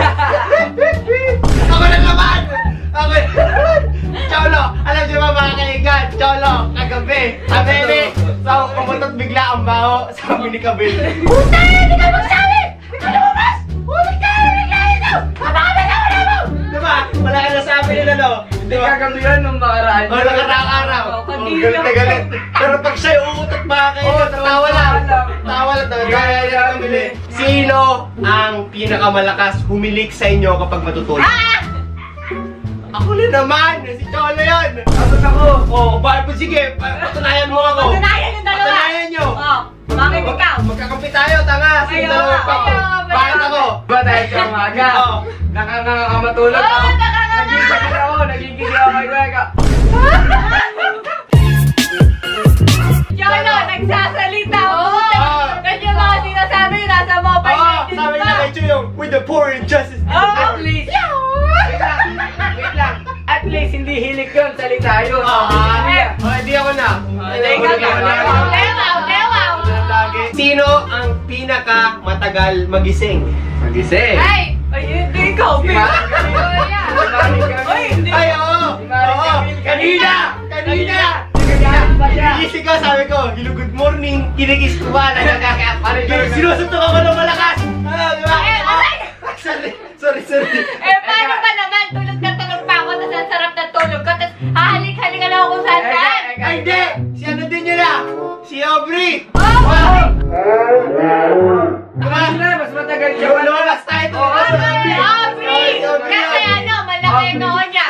S1: Ako na naman! Ako na naman! Cholo! Alam niyo ba mga kaigan? Cholo! Kagabi! Abebe! So, umutot bigla ang baho. Sabi ni Kabil. Puta! Hindi ka magsabi! Hindi ka lumabas! Puta ka! Bigla ito! Mabaka na wala mo! Diba? Wala ka nasabi nila no?
S2: Hindi kagabi yun nung makaraan.
S1: Oh, nakaraang araw.
S2: Oo,
S1: Oh,
S2: kanina.
S1: galit na galit. Pero pag siya'y uutot mga kaigan,
S2: Oo,
S1: tatawa lang.
S2: tatawa lang.
S1: Tawa lang. Tawa Gaya niya kamili. Sino ang pinakamalakas humilik sa inyo kapag matutulog? Ako na naman! Si Cholo yan!
S2: Tapos ako.
S1: Oh, bakit po sige? pa- Patunayan mo ako.
S7: Patunayan yung dalawa.
S1: Patunayan nyo?
S7: Oh, bakit ikaw?
S1: Magkakampi tayo, tanga. Sige,
S7: Ayaw
S1: dalawa
S7: nga,
S1: pa.
S7: ayaw nga, ayaw
S1: Bakit
S7: nga.
S1: ako?
S2: Ba dahil sa umaga?
S1: Oo.
S2: Nakakamatulog
S7: Oo,
S2: ako.
S7: nakakama.
S2: Nagigigil ako, nagigigil ako kay Kuya.
S7: Cholo, nagsasalita ako.
S1: Oo.
S7: Ganyan mga sinasabi, nasa mobile
S1: Oo,
S7: legends
S1: sabi
S7: pa.
S1: niya kay Chu yung, with the poor and justice.
S2: At least, wait lang, wait lang. At least hindi hilik yun, salita yun.
S1: Ah,
S2: Hindi.
S1: oh, hindi ako na.
S2: Hindi,
S1: Hindi
S2: ikaw
S1: ako
S2: na.
S1: na.
S7: Lewaw, lewaw.
S1: Lagi. Sino ang pinaka matagal magising?
S2: Magising.
S7: Ay, ay, hindi ikaw,
S2: Si
S7: Bill.
S2: Manny Camille.
S7: Oh, yeah.
S2: Si Manny Camille.
S7: Ay, hindi.
S1: Ay, oo!
S2: Si Manny
S1: Oo!
S2: Camille.
S1: Kanina! Kanina!
S2: Kanina pa siya.
S1: Gigising ko, sabi ko, hello, good morning, kinigis ko ba?
S2: Pare, pare.
S1: Sinusuntok ako ng malakas! Ah, di ba?
S7: Eh, aray!
S1: Sorry, sorry, sorry.
S7: Eh, paano ba naman? Tulog na tulog pa ako, tapos ang sarap na tulog ko, tapos hahalik-halik lang ako kung saan saan.
S1: Ay, hindi! Si ano din yun ah? Si Aubrey!
S7: Oh,
S1: Wow!
S2: Ako sila, mas matagal siya.
S1: Yung lumabas tayo ito.
S7: Aubrey! Aubrey!
S1: Si Aubrey
S7: Kasi
S1: yun.
S7: ano, malaki noon niya.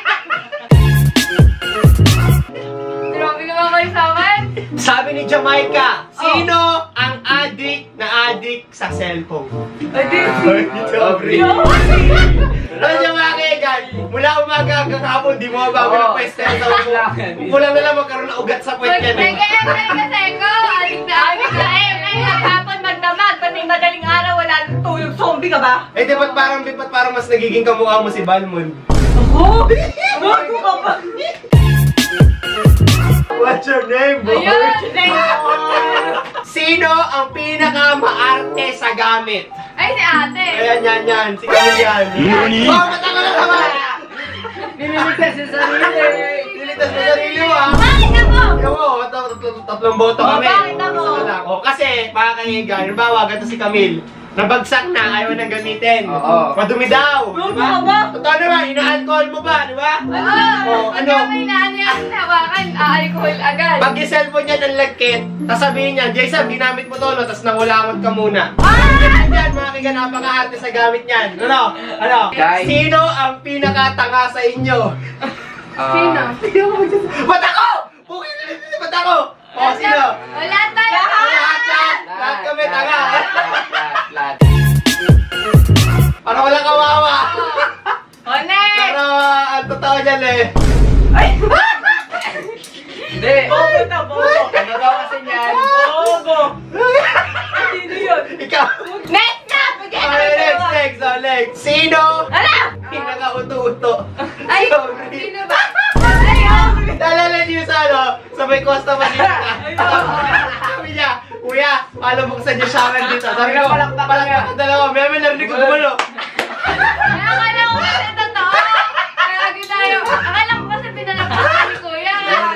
S7: Grabe naman kayo sa akin.
S1: Sabi ni Jamaica, sino ang addict na addict sa cellphone?
S7: Adi,
S1: Ay, si Aubrey. Ano yung mga kaigan? Mula umaga hanggang hapon, di mo mabago ng
S2: Oo.
S1: pwesto yan sa upo. Upo lang na lang magkaroon ng ugat sa puwet yan. eh.
S7: Nag-e-emay kasi ko. Adik na adik na emay. Hapon magdamag, pati madaling araw, wala nang tulog. Zombie ka ba?
S1: Eh, di ba't parang, di ba't parang mas nagiging kamukha mo si Balmon?
S7: Ako? Bago ka ba?
S1: What's your name, boy?
S7: Ayun!
S1: Sino ang pinaka-maarte sa gamit?
S7: Ay, si ate.
S1: Ayan, yan, yan. Si Camille yan. Oh, mataka na naman!
S2: Nililigtas sa sarili.
S1: Nilitas mo sarili mo, ah.
S7: Bakit ako?
S1: Ikaw mo, tat- tat- tatlong boto
S7: Oh,
S1: kami.
S7: bakit ako?
S1: Isa lang. Oh, kasi, mga kaibigan, halimbawa, ganito si Camille. Nabagsak na, ayaw nang gamitin.
S2: Oo.
S1: Madumi daw.
S7: Ano
S1: Di ba?
S7: ba?
S1: Totoo naman, ina-alcohol mo ba, di ba?
S7: Ano?
S1: Oh,
S7: Pag
S1: ano?
S7: kami na ano yung hawakan, alcohol agad.
S1: Pag yung cellphone niya ng lagkit, sasabihin niya, Jason, ginamit mo to, no? Tapos nangulangot ka muna.
S7: Ah!
S1: Yan, mga kaibigan, napaka-arte sa gamit niyan. Ano? Ano?
S2: Guys.
S1: Sino ang pinakatanga sa inyo?
S7: Sino?
S1: Ba't ako? Bukit na dito, ba't ako? O, sino?
S7: Wala tayo.
S1: Lahat, lahat. Lahat kami tanga.
S2: Lahat, lahat.
S1: Para walang kawawa.
S7: Onek!
S1: Pero, uh, ang totoo dyan eh.
S2: Hindi.
S7: Bobo na, bobo.
S2: Ano daw kasi niyan?
S7: Bobo. Sino yun?
S1: Ikaw.
S7: Next na! Bigyan na
S1: Okay,
S7: ng
S1: next,
S7: dalawa.
S1: next, oh, next. Sino?
S7: Ala!
S1: Pinaka-uto-uto.
S7: Ay,
S1: Sorry.
S7: sino ba? Ay, Aubrey!
S1: Naalala niyo sa ano? Sa may Costa Manila.
S7: Ay, oo.
S1: Sabi niya, Kuya, paano buksan niyo shower dito? Sabi ko,
S2: Palakpakan
S1: palakpakan dalawa. May may narinig ko gumano.
S7: Ay, akala ko kasi totoo. Kaya lagi tayo. Akala ko kasi pinalakpakan ni Kuya.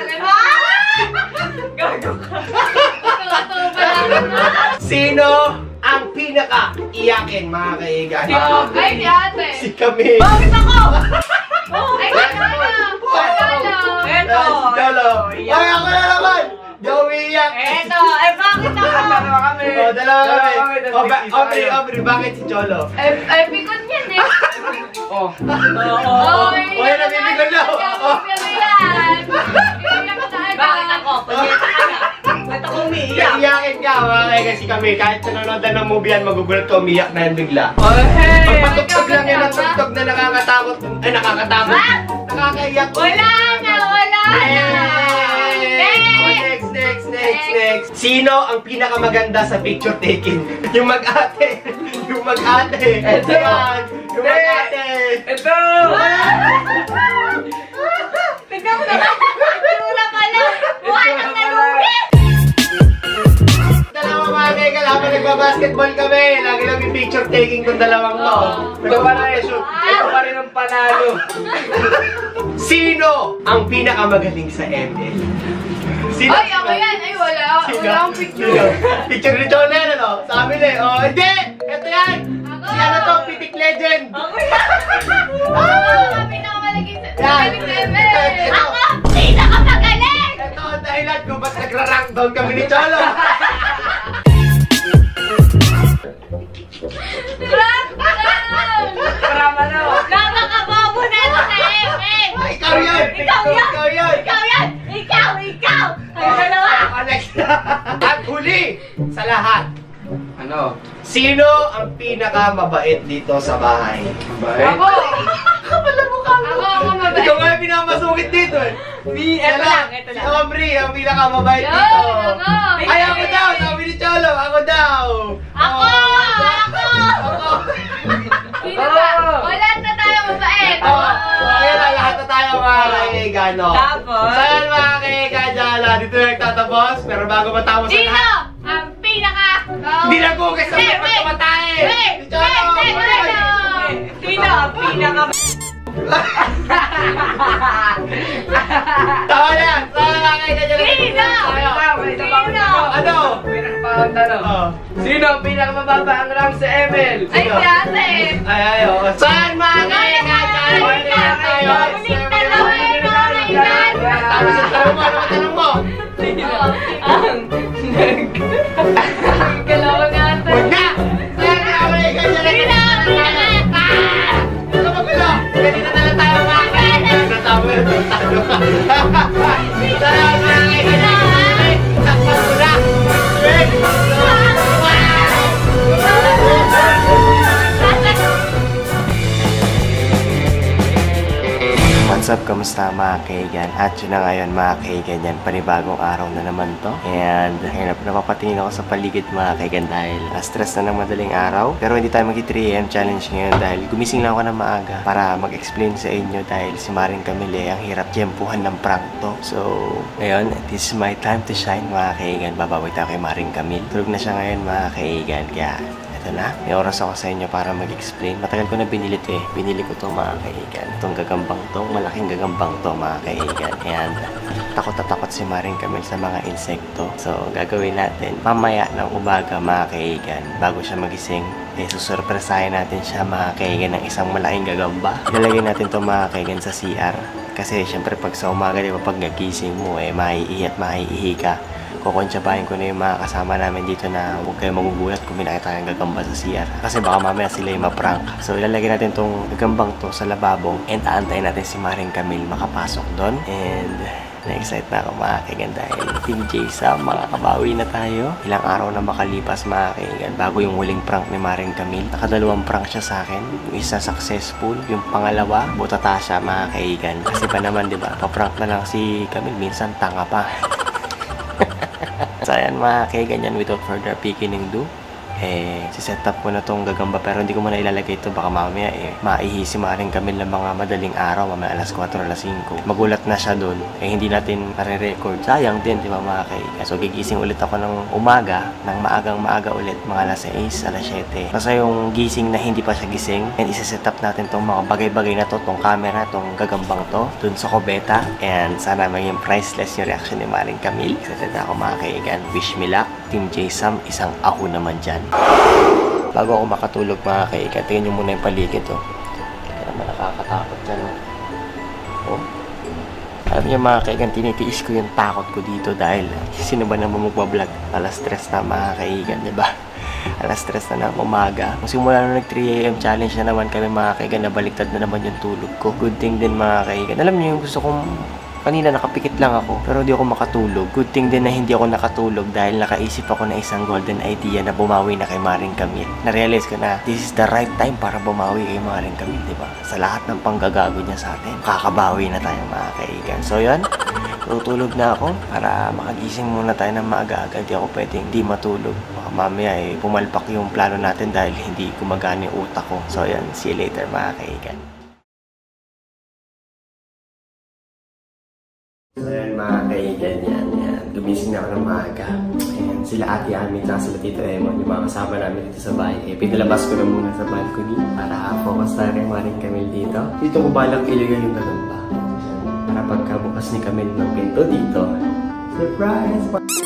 S7: Gago ka. Totoo pa lang.
S1: Sino ang pinaka-iyakin, mga kaigan?
S7: Si Aubrey. Ay, si ate.
S1: Si Camille.
S7: Bakit ako? Ay, si Lolo. Lolo.
S1: Eto. Si Jolo. Ay, ako na naman. Di ako umiiyak.
S7: Eto. Eh, bakit ako?
S2: Dalawa kami.
S1: Oh, dalawa kami.
S2: tapos
S1: Oh, ba-
S2: isa
S1: Aubrey,
S2: kayo.
S1: Aubrey, bakit si Jolo?
S7: Eh, eh, pikon yan eh.
S2: Oh.
S1: Oo.
S7: Oy,
S1: Oy, nabibigol na. Oh.
S7: Bakit ako? Pag-iisa ka na. Ba't ako umiiyak?
S1: Iyakin ka, mga kaigan si Camille. Kahit nanonood na ng movie yan, magugulat ka, umiyak na yan bigla.
S7: Oh, hey!
S1: Pagpatugtog lang yan ang tugtog na nakakatakot. Ay, nakakatakot.
S7: Ah!
S1: Nakakaiyak.
S7: Wala na! Wala na!
S1: Yay! Oh, next, next, next, next. Sino ang pinakamaganda sa picture taking? Yung mag-ate. Yung mag-ate.
S2: Ito.
S1: Yan. Yung mag-ate.
S2: Ito!
S7: Tignan mo naman! Itsura pala! Mukha nang nalungit!
S1: Dalawa mga kaigan, habang nagbabasketball kami, lagi lang yung picture taking tong dalawang to.
S2: Ito pa rin. Ito pa rin ang panalo.
S1: Sino ang pinakamagaling sa M L? Sino?
S7: Ay, ako yan! Ay, wala!
S1: Sino?
S7: Wala akong picture!
S1: Sino? Picture ni John Lennon, ano? Sa amin eh. Oh, hindi! Ito yan!
S7: Ako!
S1: Si ano to? Pitik Legend!
S7: Ako yan! Ako! Kami na kamalagay sa
S1: Yan.
S7: galing sa M L!
S1: Ito.
S7: Ako! Sino ka magaling?
S1: Ito ang dahilan kung ba't nagra-rank down kami ni Cholo.
S7: Rank down!
S2: Parama na.
S7: Napakabobo na ito sa M L!
S1: Ay, ikaw yan!
S7: Ikaw yan!
S1: Ikaw yan!
S7: Ikaw yan! Ikaw! Ikaw! Kayo dalawa!
S1: Alex! At sa lahat.
S2: Ano?
S1: Sino ang pinakamabait dito sa bahay?
S2: Mabait?
S7: Ako!
S1: Kapala mo ka.
S7: Ako, ako mabait.
S1: Ikaw nga yung pinakamasungit dito eh.
S7: Ito lang, ito
S1: Si
S7: lang.
S1: Aubrey ang pinakamabait
S7: Yun,
S1: dito.
S7: ako.
S1: Ay, ako daw! Sabi ni Cholo, ako daw!
S7: Ako!
S1: Oh,
S7: Ako!
S1: Ako!
S7: Sino ba? O, lahat na tayo mabait.
S1: Oo. So, ayun na, lahat na tayo mga kaibigan, no?
S7: Tapos?
S1: So, ayun mga kaibigan, dyan, ah, dito na nagtatapos. Pero bago matapos ang
S7: Sino?
S1: lahat,
S7: Ang pinaka...
S1: hindi na gugay sa
S7: Wait,
S1: mga
S7: wait.
S1: tumatay!
S7: Wait!
S1: Si Cholo!
S7: Wait! Wait! Wait!
S1: Ay.
S7: Sino ang pinaka...
S1: Tama na yan! So, mga kaibigan, dyan,
S7: Sino? Sino?
S1: Ano?
S2: May nakapakang tanong.
S1: Oh.
S2: Sino ang pinakamababa ang rank sa M L?
S7: Ay, si ate!
S1: Ay, ay, oh. Saan mga kaibigan, dyan,
S7: Ulit na!
S1: tayo?
S7: Ulit na lang eh, mga kaibigan!
S1: Tapos yung tanong mo, ano ang tanong mo?
S7: Sino ang nagkalawa natin?
S1: Huwag na! Saan mga kaibigan, dyan,
S7: Sino ang pinaka...
S1: Ano ba gulo? Ganito na lang tayo mga kaibigan. Natama na itong tanong. Saan mga kaibigan? Takpan mo na! What's up? Kamusta mga kaigan? At yun na ngayon mga kaigan yan. Panibagong araw na naman to. And ngayon napapatingin ako sa paligid mga kaigan dahil uh, stress na ng madaling araw. Pero hindi tayo mag three A M challenge ngayon dahil gumising lang ako ng maaga para mag-explain sa inyo dahil si Maring Camille ang hirap tiyempuhan ng prank to. So ngayon, this is my time to shine mga kaigan. Babawi tayo kay Maring Camille. Tulog na siya ngayon mga kaigan. Kaya ito na, may oras ako sa inyo para mag-explain. Matagal ko na binili ito eh. Binili ko ito mga kaigan. Itong gagambang to, malaking gagambang to mga kaigan. And takot na takot si Maring Camille sa mga insekto. So gagawin natin mamaya ng umaga mga kaigan. Bago siya magising, eh susurpresahin natin siya mga kaigan ng isang malaking gagamba. Ilalagay natin ito mga kaigan sa C R. Kasi syempre pag sa umaga, di ba, pag nagising mo eh, maiihi at maiihi ka. Kukontsabahin ko na yung mga kasama namin dito na huwag kayo magugulat kung minakita tayong gagamba sa C R. Kasi baka mamaya sila yung ma-prank. So ilalagay natin tong gagambang to sa lababo and aantayin natin si Maring Camille makapasok doon. And na-excite na ako mga kaigan dahil Team J-Sam, mga kabawi na tayo. Ilang araw na makalipas mga kaigan bago yung huling prank ni Maring Camille. Nakadalawang prank siya sa akin. Yung isa successful, yung pangalawa butata siya mga kaigan. Kasi pa naman diba, pa-prank na lang si Camille, minsan tanga pa. So ayan mga kaigan yan, without further picking do, eh, siset up ko na tong gagamba pero hindi ko muna ilalagay ito baka mamaya eh, maihi si Maring Camille ng mga madaling araw, mamaya alas kwatro, alas singko. Magulat na siya doon, eh hindi natin nare-record. Sayang din, di ba mga kaigan? So gigising ulit ako ng umaga, ng maagang maaga ulit, mga alas sais, alas siyete. Basta yung gising na hindi pa siya gising, and isa-set up natin tong mga bagay-bagay na to, tong camera, tong gagambang to, dun sa kubeta. And sana maging priceless yung reaction ni Maring Camille. Excited ako mga kaigan. Wish me luck. Team J-Sam, isang aho naman dyan. Bago ako makatulog mga kaigan, tingnan nyo muna yung paligid to. Kaya naman nakakatakot dyan. Oh. Alam niyo mga kaigan, tinitiis ko yung takot ko dito dahil sino ba naman magbablog? Alas stress na mga kaigan, diba? Alas stress na ng umaga. Kung simula nung nag three A M challenge na naman kami mga kaigan, nabaliktad na naman yung tulog ko. Good thing din mga kaigan. Alam niyo yung gusto kong... Kanina nakapikit lang ako pero hindi ako makatulog. Good thing din na hindi ako nakatulog dahil nakaisip ako na isang golden idea na bumawi na kay Maring Camille. Na-realize ko na this is the right time para bumawi kay Maring Camille, diba? Sa lahat ng panggagago niya sa atin, kakabawi na tayo mga kaigan. So yun, tutulog na ako para makagising muna tayo ng maaga-aga. Hindi ako pwedeng hindi matulog. Baka mamaya eh, pumalpak yung plano natin dahil hindi gumagana yung utak ko. So yun, see you later mga kaigan. So yan mga kaigan yan, yan. Gumising na ako ng maaga. Ayan, sila Ate Amin at sila Tito Emon, yung mga kasama namin dito sa bahay. Eh, pinalabas ko na muna sa balcony para focus tayo kay Maring Camille dito. Dito ko balang ilagay yung gagamba. Para pagkabukas ni Camille ng pinto dito. Surprise!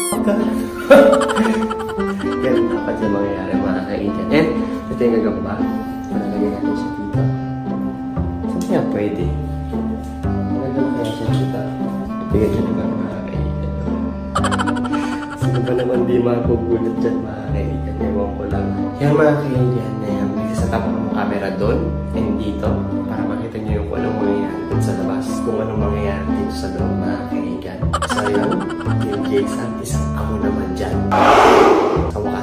S1: Ganun dapat yung mangyayari mga kaigan. And ito yung gagamba. Nalagay natin siya dito. Saan kaya pwede? Nalagay kaya siya dito. Tingnan nyo naman mga kaigan. Sino ba naman di magugulat dyan mga kaigan? Ewan ko lang. Yan mga kaigan na yan. Nagsasatap ako ng camera doon and dito para makita nyo yung kung anong mangyayari dun sa labas. Kung anong mangyayari dito sa loob mga kaigan. So yun, yung J-Sam is ako naman dyan. Sa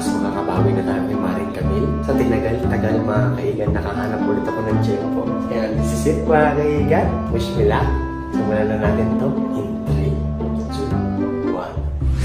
S1: nakabawi na tayo kay Maring Camille. Sa tinagal-tagal mga kaigan, nakahanap ulit ako ng tiyempo. Kaya this is it mga kaigan. Wish me luck. Simulan na natin to in three, two, one.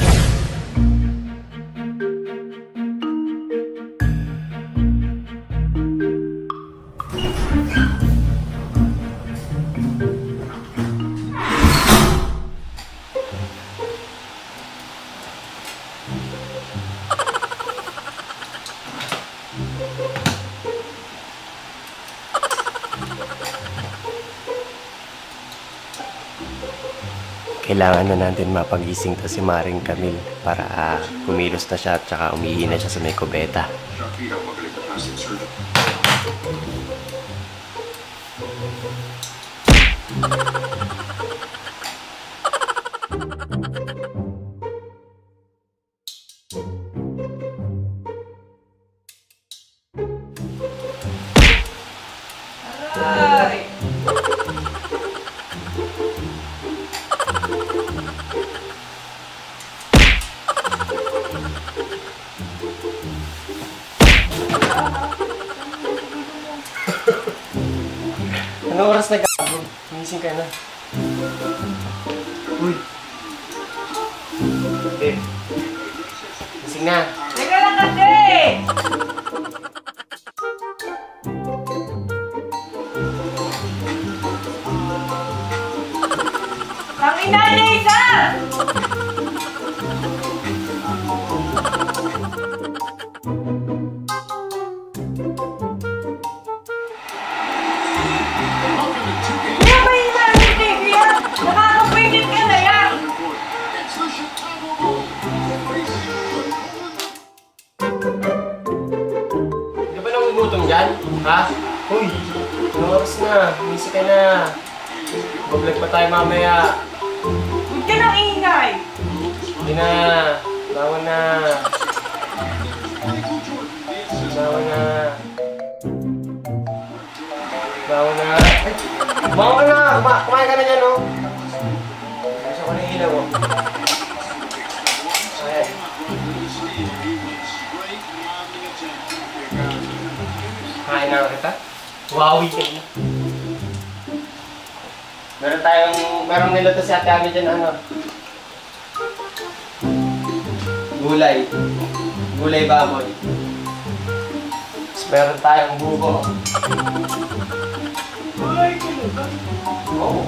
S1: Kailangan na natin mapagising to si Maring Camille para uh, kumilos na siya at saka umihi na siya sa may kubeta.
S2: Aray!
S1: Anong oras na gago? Gising ka na. Uy. Babe. Gising na.
S2: Teka lang kasi! Ang ina niya isa! Kaya ba yung namin T V yan? Nakakapwedit ka na yan!
S1: Di ba nagugutom dyan? Ha? Uy. Anong oras na? Gising ka na. Mag-vlog pa tayo mamaya.
S2: Huwag ka nang ingay!
S1: Hindi na. Bawa na. Bawa na. Bawa na. Ay! Bawa na! Kuma kumain ka na dyan, oh. Gusto ko na yung ilaw, oh. Ay. Kain na kita? Wow, weekend na. Meron tayong, merong niluto si Ate Ami dyan, ano? Gulay. Gulay baboy. Tapos meron tayong buko.
S2: Ay, ano ba?
S1: Oo.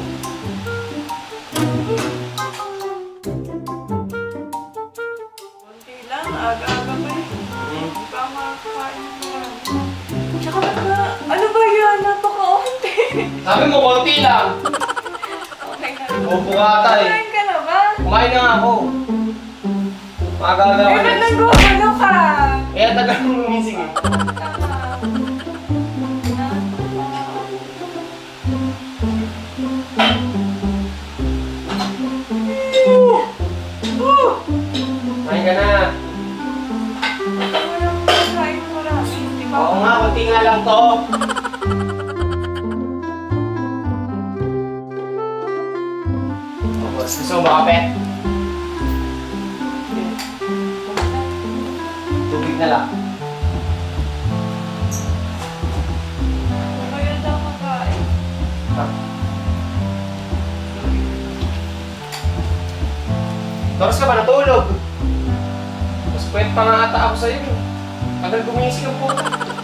S2: Konti lang, aga-aga pa eh.
S1: Hmm.
S2: Hindi pa ako makakain ng marami. Tsaka ba't na, ano ba yan? Napaka-onti.
S1: Sabi mo, konti lang.
S2: Okay na.
S1: Upo ka ata eh.
S2: Kumain ka na ba?
S1: Kumain na nga ako. Magaga
S2: Eh,
S1: ako
S2: ba't
S1: na.
S2: nag-ano ka?
S1: Kaya tagal mo gumising eh. Kumain ka na.
S2: Kain mo marami. Di ba?
S1: Oo nga, konti nga lang to. Tapos, gusto mo ba kape? Tubig na lang.
S2: Kaya daw makain.
S1: Ha? Tapos ka ba natulog? Mas pwede pa nga ata ako sa'yo. Tagal gumising ang puto.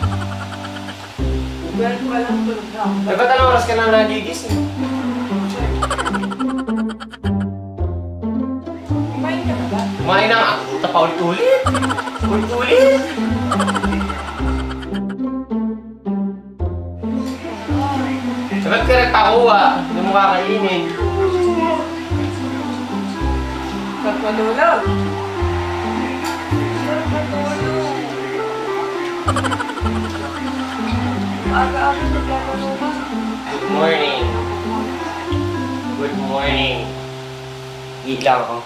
S2: Well, walang tulog na ako.
S1: Eh, ba't anong oras ka na nagigising?
S2: Kumain ka na ba?
S1: Kumain na nga. Puta pa ulit-ulit. Ulit-ulit. Sabat ka nagpakuha. Hindi mo kakainin.
S2: Sarap matulog. Sarap matulog. Aga-aga naglalaro ka.
S1: Good morning. Good morning. Eat lang ako.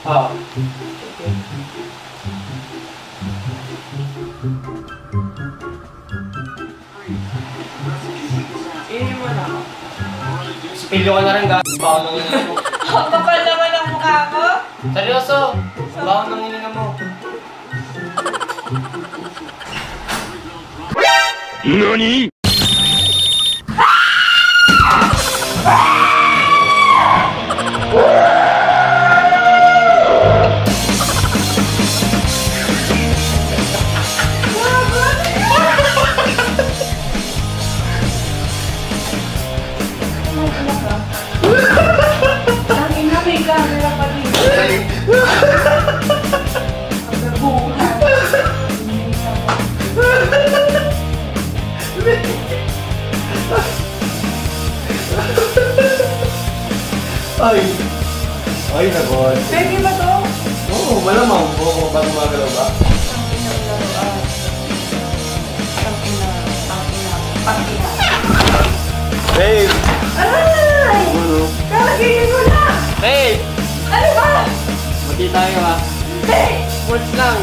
S1: Oo.
S2: Ini mo na.
S1: Spilyo ka na rin, gano'n. Baho ng hininga mo.
S2: Kapal naman ang mukha ko.
S1: Seryoso! Baho ng hininga mo.
S6: NANI?!
S2: Ang ina, may camera pa dito. Ang nabuhan.
S1: Ay! Ay, nagod.
S2: Pwede ba to?
S1: Oo, malamang po kung ba't gumagalaw ba?
S2: Ang ina, laruan. Ang ina, ang ina, ang ina.
S1: Babe!
S2: Aray! Kalagyan mo na!
S1: Babe!
S2: Ano ba?
S1: Mati tayo ha.
S2: Hey!
S1: Words lang.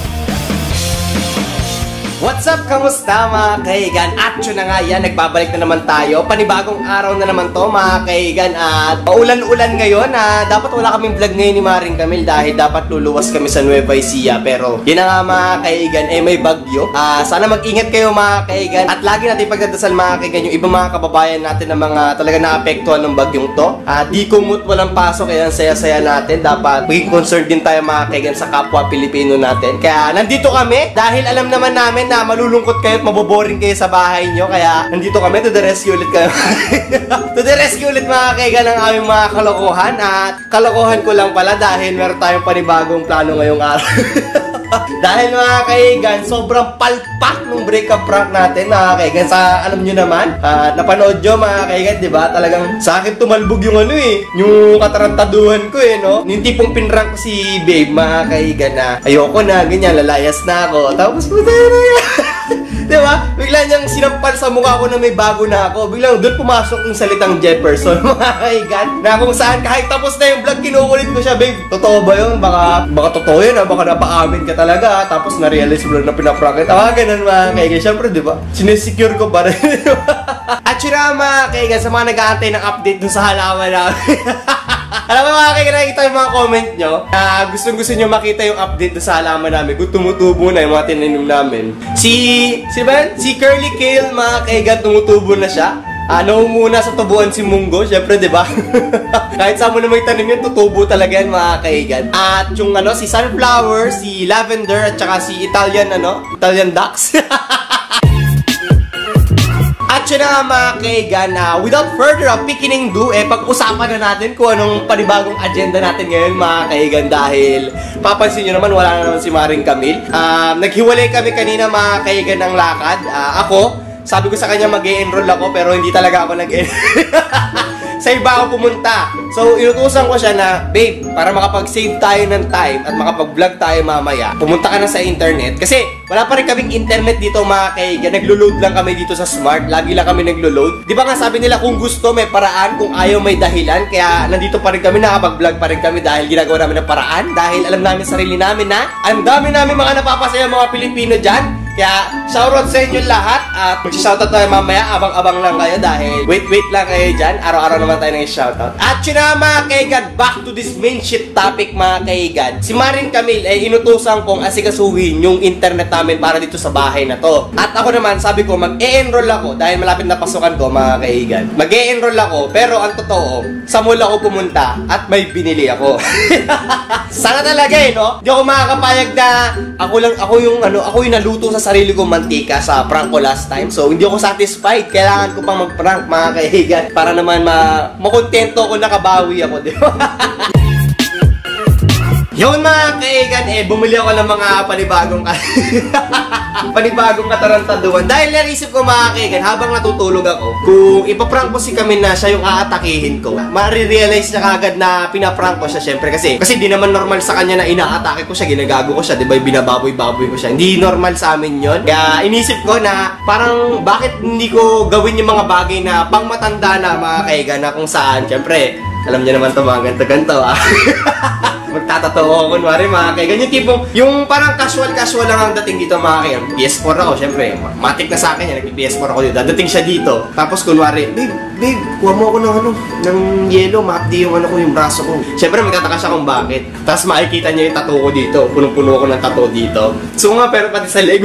S1: What's up? Kamusta mga kaigan? At yun na nga yan, nagbabalik na naman tayo. Panibagong araw na naman to mga kaigan. At paulan-ulan ngayon. Ah, dapat wala kaming vlog ngayon ni Maring Camille dahil dapat luluwas kami sa Nueva Ecija. Pero yun na nga mga kaigan, eh may bagyo. Ah, sana mag-ingat kayo mga kaigan. At lagi natin pagdadasal mga kaigan yung ibang mga kababayan natin na mga talaga naapektuhan ng bagyong to. Ah, di kumut walang pasok, kaya ang saya-saya natin. Dapat maging concerned din tayo mga kaigan sa kapwa Pilipino natin. Kaya nandito kami dahil alam naman namin na malulungkot kayo at maboboring kayo sa bahay nyo. Kaya nandito kami to the rescue ulit kayo. To the rescue ulit mga kaigan ng aming mga kalokohan. At kalokohan ko lang pala dahil meron tayong panibagong plano ngayong araw. Dahil mga kaigan, sobrang palpak nung breakup prank natin mga kaigan. Sa alam nyo naman, uh, napanood nyo mga kaigan, di ba? Talagang sa akin tumalbog yung ano eh, yung katarantaduhan ko eh, no? Yung tipong pinrank ko si babe mga kaigan na ayoko na, ganyan, lalayas na ako. Tapos puta na yan. Diba? Bigla niyang sinampal sa mukha ko na may bago na ako. Biglang doon pumasok yung salitang Jefferson, mga kaigan. Na kung saan kahit tapos na yung vlog, kinukulit ko siya, babe. Totoo ba yun? Baka, baka totoo yun, ha? Baka napaamin ka talaga. Tapos na-realize mo lang na pinapranket. Ah, ganun mga kaigan. Siyempre, diba? Sinesecure ko pa rin. At yun na mga kaigan, sa mga nag-aantay ng update dun sa halaman namin. Alam mo mga kaigan, nakikita yung mga comment nyo na gustong gusto nyo makita yung update dun sa halaman namin kung tumutubo na yung mga tinanim namin. Si, si ba? Si Curly Kale mga kaigan, tumutubo na siya. Ano muna sa tubuan si Munggo, syempre, di ba? Kahit saan mo na may tanim yun, tutubo talaga yan, mga kaigan. At yung ano, si Sunflower, si Lavender, at saka si Italian, ano, Italian Ducks. At yun na nga, mga kaigan, uh, without further picking do, eh, pag-usapan na natin kung anong panibagong agenda natin ngayon, mga kaigan, dahil papansin nyo naman, wala na naman si Maring Camille. Uh, naghiwalay kami kanina, mga kaigan, ng lakad. Uh, ako, sabi ko sa kanya mag-e-enroll ako pero hindi talaga ako nag-enroll. Sa iba ako pumunta. So, inutusan ko siya na, babe, para makapag-save tayo ng time at makapag-vlog tayo mamaya, pumunta ka na sa internet. Kasi, wala pa rin kaming internet dito mga kaigan. Naglo-load lang kami dito sa Smart. Lagi lang kami naglo-load. Di ba nga sabi nila, kung gusto may paraan, kung ayaw may dahilan. Kaya, nandito pa rin kami, nakapag-vlog pa rin kami dahil ginagawa namin ng paraan. Dahil alam namin sarili namin na, ang dami namin mga napapasaya mga Pilipino dyan. Kaya, shoutout sa inyo lahat at mag-shoutout tayo mamaya, abang-abang lang kayo dahil wait-wait lang kayo dyan. Araw-araw naman tayo ng shoutout. At yun na mga kaigan, back to this main shit topic mga kaigan. Si Maring Camille ay inutusan kong asikasuhin yung internet namin para dito sa bahay na to. At ako naman, sabi ko, mag-e-enroll ako dahil malapit na pasukan ko mga kaigan. Mag-e-enroll ako, pero ang totoo, sa mall ako pumunta at may binili ako. Sana talaga eh, no? Di ako makakapayag na ako lang, ako yung ano, ako yung naluto sa sarili kong mantika sa prank ko last time. So, hindi ako satisfied. Kailangan ko pang mag-prank, mga kaigan, para naman ma makontento ako, nakabawi ako, di ba? Yun mga kaigan, eh, bumili ako ng mga panibagong panibagong katarantaduhan. Dahil naisip ko mga kaigan, habang natutulog ako, kung ipaprank ko si Camille na siya yung aatakihin ko, marirealize niya kagad na pinaprank ko siya, syempre. Kasi, kasi di naman normal sa kanya na inaatake ko siya, ginagago ko siya, di ba? Binababoy-baboy ko siya. Hindi normal sa amin yun. Kaya inisip ko na parang bakit hindi ko gawin yung mga bagay na pang matanda na mga kaigan, na kung saan, syempre, alam niyo naman ito mga ganto-ganto, ah. magtatato ako, kunwari mga kaigan. Yung tipong, yung parang casual-casual lang ang dating dito mga kaigan. P S four ako, syempre, matik na sa akin yan, nag-P S four ako dito. Dadating siya dito. Tapos kunwari, babe, babe, kuha mo ako ng ano, ng yellow, ma-update yung ano ko, yung braso ko. Syempre, magtataka siya kung bakit. Tapos makikita niya yung tattoo ko dito. Punong-puno ko ng tattoo dito. So nga, pero pati sa leg.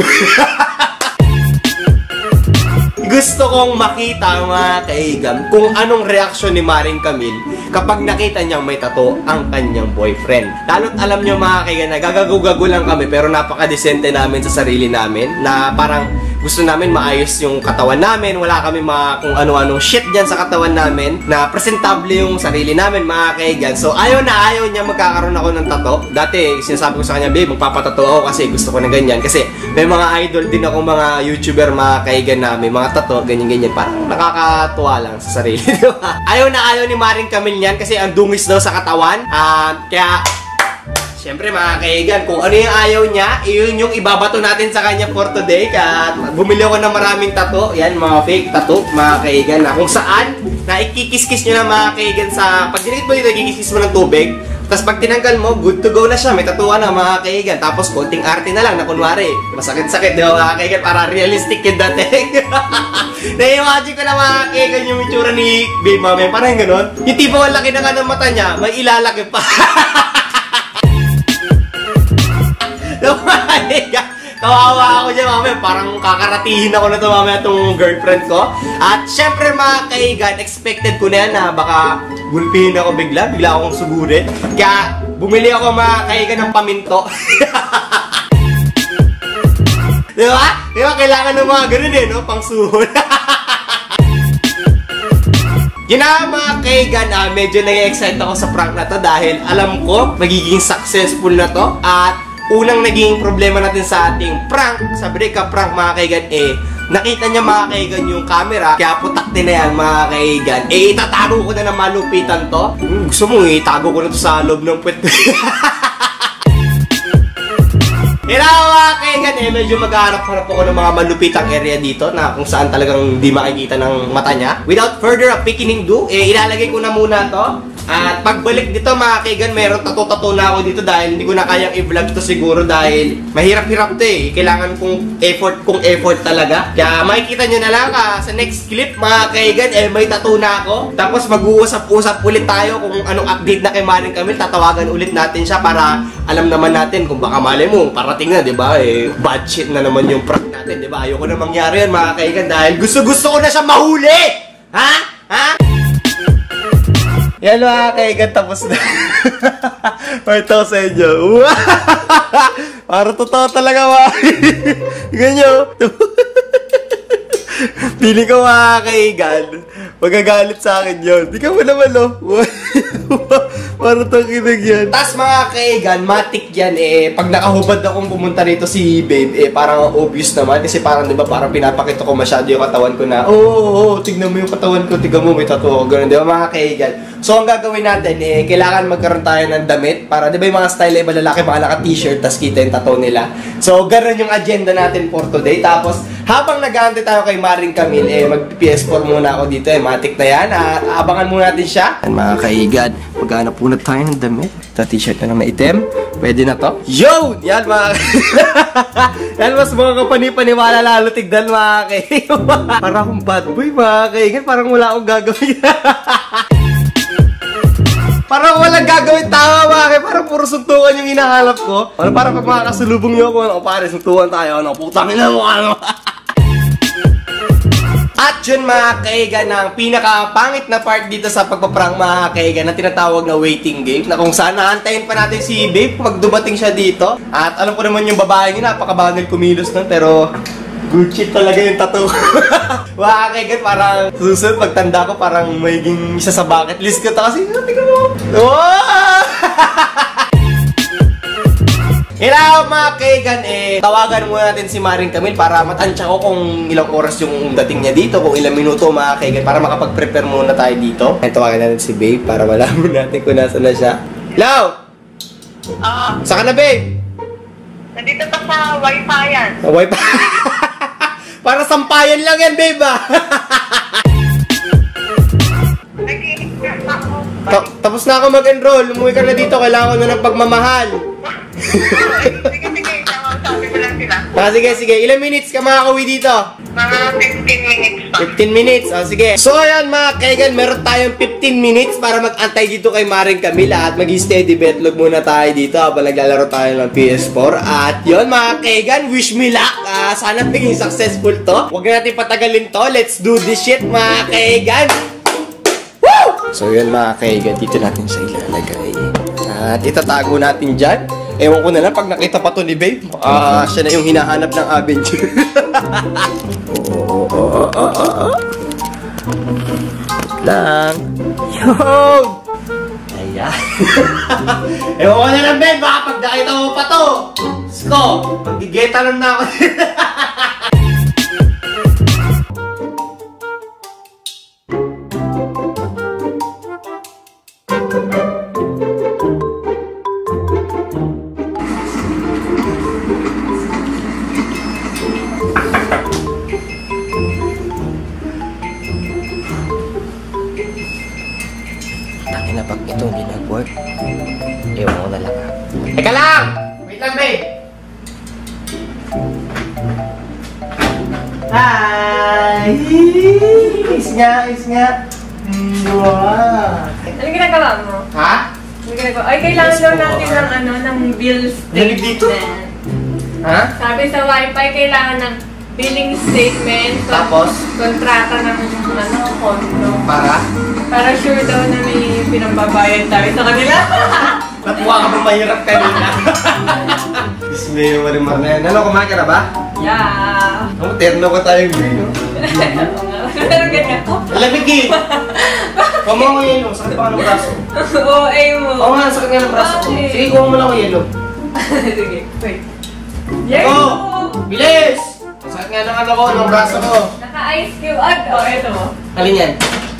S1: Gusto kong makita mga kaigan kung anong reaksyon ni Maring Camille kapag nakita niyang may tattoo ang kanyang boyfriend. Lalo't alam niyo mga kaigan na gagago-gago lang kami pero napaka-decente namin sa sarili namin na parang gusto namin maayos yung katawan namin, wala kami mga kung ano-ano shit dyan sa katawan namin, na presentable yung sarili namin mga kaigan. So ayaw na ayaw niya magkakaroon ako ng tattoo. Dati sinasabi ko sa kanya, babe, magpapatato ako kasi gusto ko na ganyan. Kasi may mga idol din ako mga YouTuber mga kaigan na may mga tattoo, ganyan-ganyan. Parang nakakatuwa lang sa sarili. Ayaw na ayaw ni Maring Camille yan kasi ang dungis daw sa katawan. Uh, kaya siyempre mga kaigan, kung ano yung ayaw niya, yun yung ibabato natin sa kanya for today. Kaya bumili ako ng maraming tattoo. Yan, mga fake tattoo, mga kaigan, na kung saan, na ikikis-kis nyo na mga kaigan sa, pag dinikit mo dito, ikikis mo ng tubig. Tapos pag tinanggal mo, good to go na siya. May tattoo na mga kaigan. Tapos konting arte na lang na kunwari, masakit-sakit, di ba mga kaigan? Para realistic yung dating. Na-imagine ko na mga kaigan yung itsura ni Babe Mami. Parang gano'n. Yung tipo ang laki na nga ng mata niya, may ilalaki pa. Kawawa ako dyan mamaya, parang kakaratihin ako na ito mamaya itong girlfriend ko. At syempre mga kaigan, expected ko na yan na baka gulpihin ako bigla, bigla akong sugurin. Kaya bumili ako mga kaigan ng paminto. Diba? Diba? Kailangan ng mga ganun eh, no? Pang suhol. Yun na mga kaigan, ah, medyo nag-excite ako sa prank na to dahil alam ko magiging successful na to. At unang naging problema natin sa ating prank, sa breakup prank mga kaigan, eh, nakita niya mga kaigan yung camera, kaya putak din na yan mga kaigan. Eh, itatago ko na ng malupitan to. Hmm, gusto mo, itago ko na to sa loob ng puwet. Kaya mga kaigan, eh, medyo maghahanap-hanap ako ng mga malupitang area dito na kung saan talagang hindi makikita ng mata niya. Without further picking do, eh, ilalagay ko na muna to. At pagbalik dito mga kaigan, meron tato-tato na ako dito dahil hindi ko na kayang i-vlog to siguro dahil mahirap-hirap to eh. Kailangan kong effort, kung effort talaga. Kaya makikita nyo na lang ah, sa next clip mga kaigan, eh may tato na ako. Tapos mag-uusap-usap ulit tayo kung anong update na kay Maring Camille. Tatawagan ulit natin siya para alam naman natin kung baka mali mo, parating na, di ba? Eh, bad shit na naman yung prank natin, di ba? Ayoko na mangyari yan mga kaigan dahil gusto-gusto ko na siya mahuli! Ha? Ha? Yan mga kaigan, tapos na. Ito sa inyo. Para totoo talaga mga ganyan. Pili ko mga kaigan, magagalit sa akin yun. Di ka mo naman, no? Para itong kinag yan. Tapos mga kaigan, matik yan eh. Pag nakahubad akong pumunta rito si Babe, eh parang obvious naman. Kasi parang diba, parang pinapakita ko masyado yung katawan ko na, oo, oh, oh, oh, tignan mo yung katawan ko, tignan mo, may tattoo ako. Ganun, diba mga kaigan? So ang gagawin natin, eh, kailangan magkaroon tayo ng damit. Para diba yung mga style ay malalaki, mga naka-t-shirt, tapos kita yung tattoo nila. So ganun yung agenda natin for today. Tapos habang nag-aantay tayo kay Maring Camille, eh, mag-P S four muna ako dito, eh, matik na yan. At abangan muna natin siya. And mga kaigan, maghanap muna tayo ng damit. Ito, t-shirt na lang na itim. Pwede na to. Yo! Yan mga yan, mas mga kapani-paniwala lalo tigdan mga kaigan. Parang akong bad boy mga kaigan. Parang wala akong gagawin. Parang walang gagawin tama mga kaigan. Parang puro suntukan yung hinahanap ko. Ano, parang pag mga kasulubong nyo ako, ano, pare, suntukan tayo. Ano, putang ina mo, ano. At yun mga kaigan, ang pinaka-pangit na part dito sa pagpaprank mga kaigan na tinatawag na waiting game, na kung saan naantayin pa natin si Babe pag dumating siya dito. At alam ko naman yung babae niya, napakabagal kumilos nun, pero good shit talaga yung tattoo. Mga kaigan, parang susunod pagtanda ko, parang magiging isa sa bucket list ko ito kasi, tingnan mo. Oh! Hello mga kaigan, eh, tawagan muna natin si Maring Camille para matansya ko kung ilang oras yung dating niya dito, kung ilang minuto mga kaigan, para makapag-prepare muna tayo dito. Ay, tawagan natin si Babe para malaman natin kung nasa na siya. Hello?
S8: Oo.
S1: Saan ka na, Babe?
S8: Nandito pa sa Wi-Fi yan.
S1: Sa Wi-Fi? Para sampayan lang yan, Babe, ah.
S8: Nag-iingat ako.
S1: Ta- tapos na ako mag-enroll. Umuwi ka na dito. Kailangan ko na ng pagmamahal.
S8: Sige, sige. Sabi ko lang sila.
S1: Ah, sige, sige. Ilang minutes ka makakauwi dito?
S8: Mga fifteen minutes pa.
S1: fifteen minutes. Oh, sige. So, ayan mga kaigan, meron tayong fifteen minutes para mag-antay dito kay Maring Camila at mag-steady betlog muna tayo dito habang naglalaro tayo ng P S four. At yun mga kaigan, wish me luck. Uh, sana maging successful to. Huwag na natin patagalin to. Let's do this shit mga kaigan. Woo! So, yun mga kaigan, dito natin siya ilalagay. At itatago natin dyan. Ewan ko na lang, pag nakita pa to ni Babe, ah, uh, siya na yung hinahanap ng Avenger. oh, oh, oh, oh, oh. Lang. Yun! Ayan. Ewan ko na lang, Babe, baka pag nakita mo pa to. Sko, pag-gigeta lang na ako. Na pag ito hindi nag-work, ewan ko na lang ha. Teka lang! Wait lang, babe! Hi! Is nga, is nga! Wow!
S7: Ano ginagawa mo?
S1: Ha?
S7: Ano ginagawa? Ay, kailangan daw natin ng ano, ng bill
S1: Nalig dito?
S7: statement.
S1: Ha?
S7: Sabi sa wifi, kailangan ng billing statement.
S1: Tapos?
S7: Kontrata ng ano, kondo.
S1: Para?
S7: Para sure daw na may pinambabayad tayo sa kanila.
S1: Natuwa ka ba mahirap kanina? Diyos mo yung marimar na yan. Ano, kumain ka na ba?
S7: Yeah.
S1: Oh, terno ko tayong bino.
S7: Pero ganyan ko.
S1: Alamig eh! Kumain ko yelo. Sakit pa ka ng braso.
S7: Oo, ay mo.
S1: Oo nga, sakit nga ng braso ko.
S7: Bakit?
S1: Sige, kuha mo lang ko yelo.
S7: Sige, wait. Yes!
S1: Go! Bilis! Sakit nga ng ano ko, ng braso ko.
S7: Naka-ice cube. Oh, eto mo.
S1: Alin yan?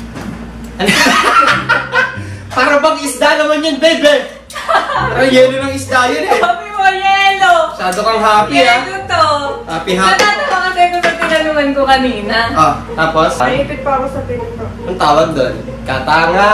S1: Para bang isda naman yun, baby! Pero yelo ng isda yun eh.
S7: Sabi mo, yellow!
S1: Masyado kang happy ah.
S7: Yellow to.
S1: Happy, happy.
S7: Natatawa kasi ko sa tinanungan ko kanina.
S1: Ah, tapos?
S7: Naipit pa ako sa tingin ko.
S1: Anong tawag doon? Katanga!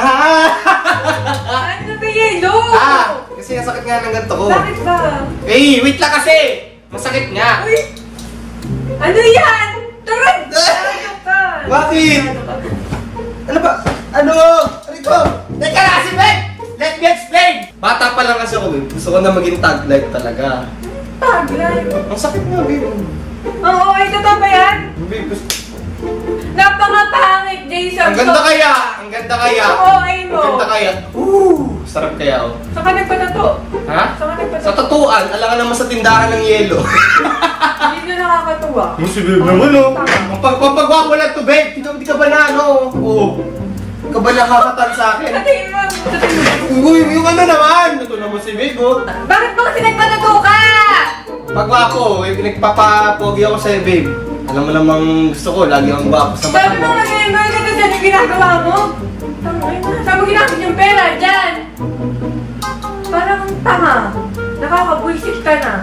S7: Ano ba yellow?
S1: Ah! Kasi nasakit nga ng ganito ko.
S7: Bakit ba?
S1: Eh, wait lang kasi! Masakit nga!
S7: Uy! Ano yan? Turun! Ano ka?
S1: Bakit? Ano ba? Ano? Ano ito? Teka na kasi, babe! Let me explain! Bata pa lang kasi ako, babe. Gusto ko na maging tag life talaga.
S7: Taglay.
S1: Ang sakit nga, babe.
S7: Oo, ay totoo ba yan?
S1: Babe, gusto...
S7: Napakapangit, Jason.
S1: Ang ganda kaya! Ang ganda kaya!
S7: Oo, ay mo.
S1: Ang ganda kaya! Woo! Sarap kaya, oh.
S7: Saan ka nagpatato?
S1: Ha?
S7: Saan ka nagpatato?
S1: Sa tatuan, alangan naman sa tindahan ng yelo.
S7: Hindi na nakakatuwa.
S1: Yung si babe naman, oh. Ang pagpapagwa mo lang to, babe. Di ka, di ka ba na, ano? Oo. Di ka ba nakakatan sa akin?
S7: Sabihin mo.
S1: Uy, yung ano naman? Ito naman si babe, oh.
S7: Bakit ba kasi nagpatato ka?
S1: Pagwapo, eh, pinagpapapogi ako sa'yo, babe. Alam mo namang gusto ko, lagi akong gwapo sa mata
S7: Sabi mo
S1: mo.
S7: mag-enjoy ka dyan yung ginagawa mo. Tangay na. Sabi mo ginamit yung pera dyan. Parang tanga. Nakakabwisit ka na.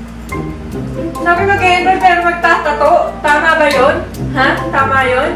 S7: Sabi mag-enjoy pero magtatato. Tama ba yun? Ha? Tama yun?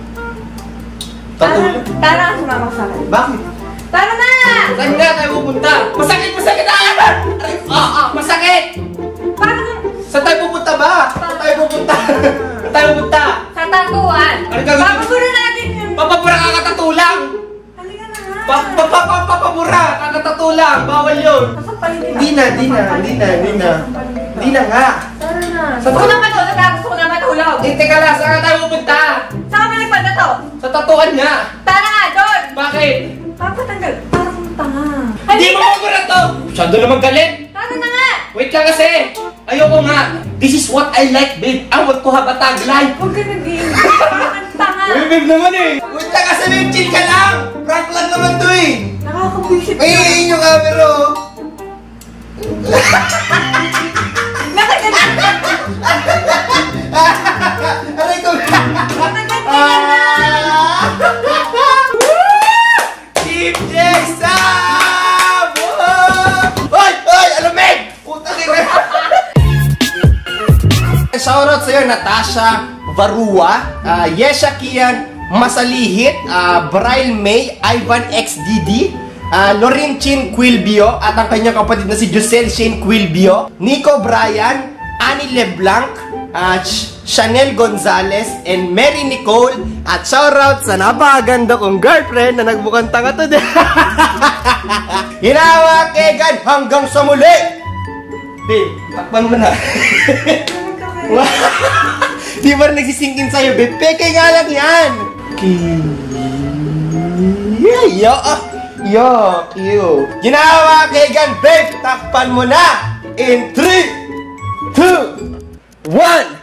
S1: Tato?
S7: Tara, tara ka sumama sa akin.
S1: Bakit?
S7: Tara na!
S1: Saan nga tayo pupunta? Masakit, masakit! Ah! Aray, ah, ah, masakit!
S7: Parang
S1: Saan tayo pupunta ba? Saan tayo pupunta? Saan tayo pupunta?
S7: sa tatuan.
S1: Ano gagawin?
S7: Papaguro natin yung...
S1: Papabura kakatatulang!
S7: Halika na nga.
S1: Pa pa pa pa papabura! Kakatatulang! Bawal yun!
S7: Sasampalin kita.
S1: Hindi na, hindi na, hindi na, hindi na. Hindi na nga.
S7: Tara na.
S1: Sa-
S7: Gusto ko na matulog ha? Gusto ko na matulog.
S1: Eh, teka lang, saan tayo pupunta?
S7: Saan kami nagpatato?
S1: Sa tatuan nga!
S7: Tara nga, John!
S1: Bakit?
S7: Papatanggal. Parang tanga.
S1: Hindi mo mabura to! Masyado naman galit!
S7: Tara na nga!
S1: Wait lang kasi! Ayoko nga! This is what I like, babe! I want to have a tag life!
S7: Huwag ka nag-iingay. Parang tanga.
S1: Uy, babe naman eh! Wait lang kasi, babe! Chill ka lang! Prank lang naman to eh!
S7: Nakakabwisit ka.
S1: Ay, yung camera oh!
S7: Nakaganda.
S1: Aray ko!
S7: Nakaganda na.
S1: Keep Jason! Hoy! Hoy! Alamig! Putang ina! Shoutout sa'yo, Natasha Varua, uh, Yesha Kian Masalihit, uh, Bryl May, Ivan X D D, uh, Lorin Chin Quilbio, at ang kanyang kapatid na si Giselle Shane Quilbio, Nico Bryan, Annie LeBlanc, uh, Chanel Gonzalez, and Mary Nicole. At shoutout sa napakaganda kong girlfriend na nagbukang tanga today. Hinawa Kegan hanggang sa muli! Babe, takpan mo na. Di ba rin nagsisingkin sa'yo, babe? Peke nga lang yan! Yeah, yo, yo, yo. Ginawa Kegan, babe! Takpan mo na! In three, two, one!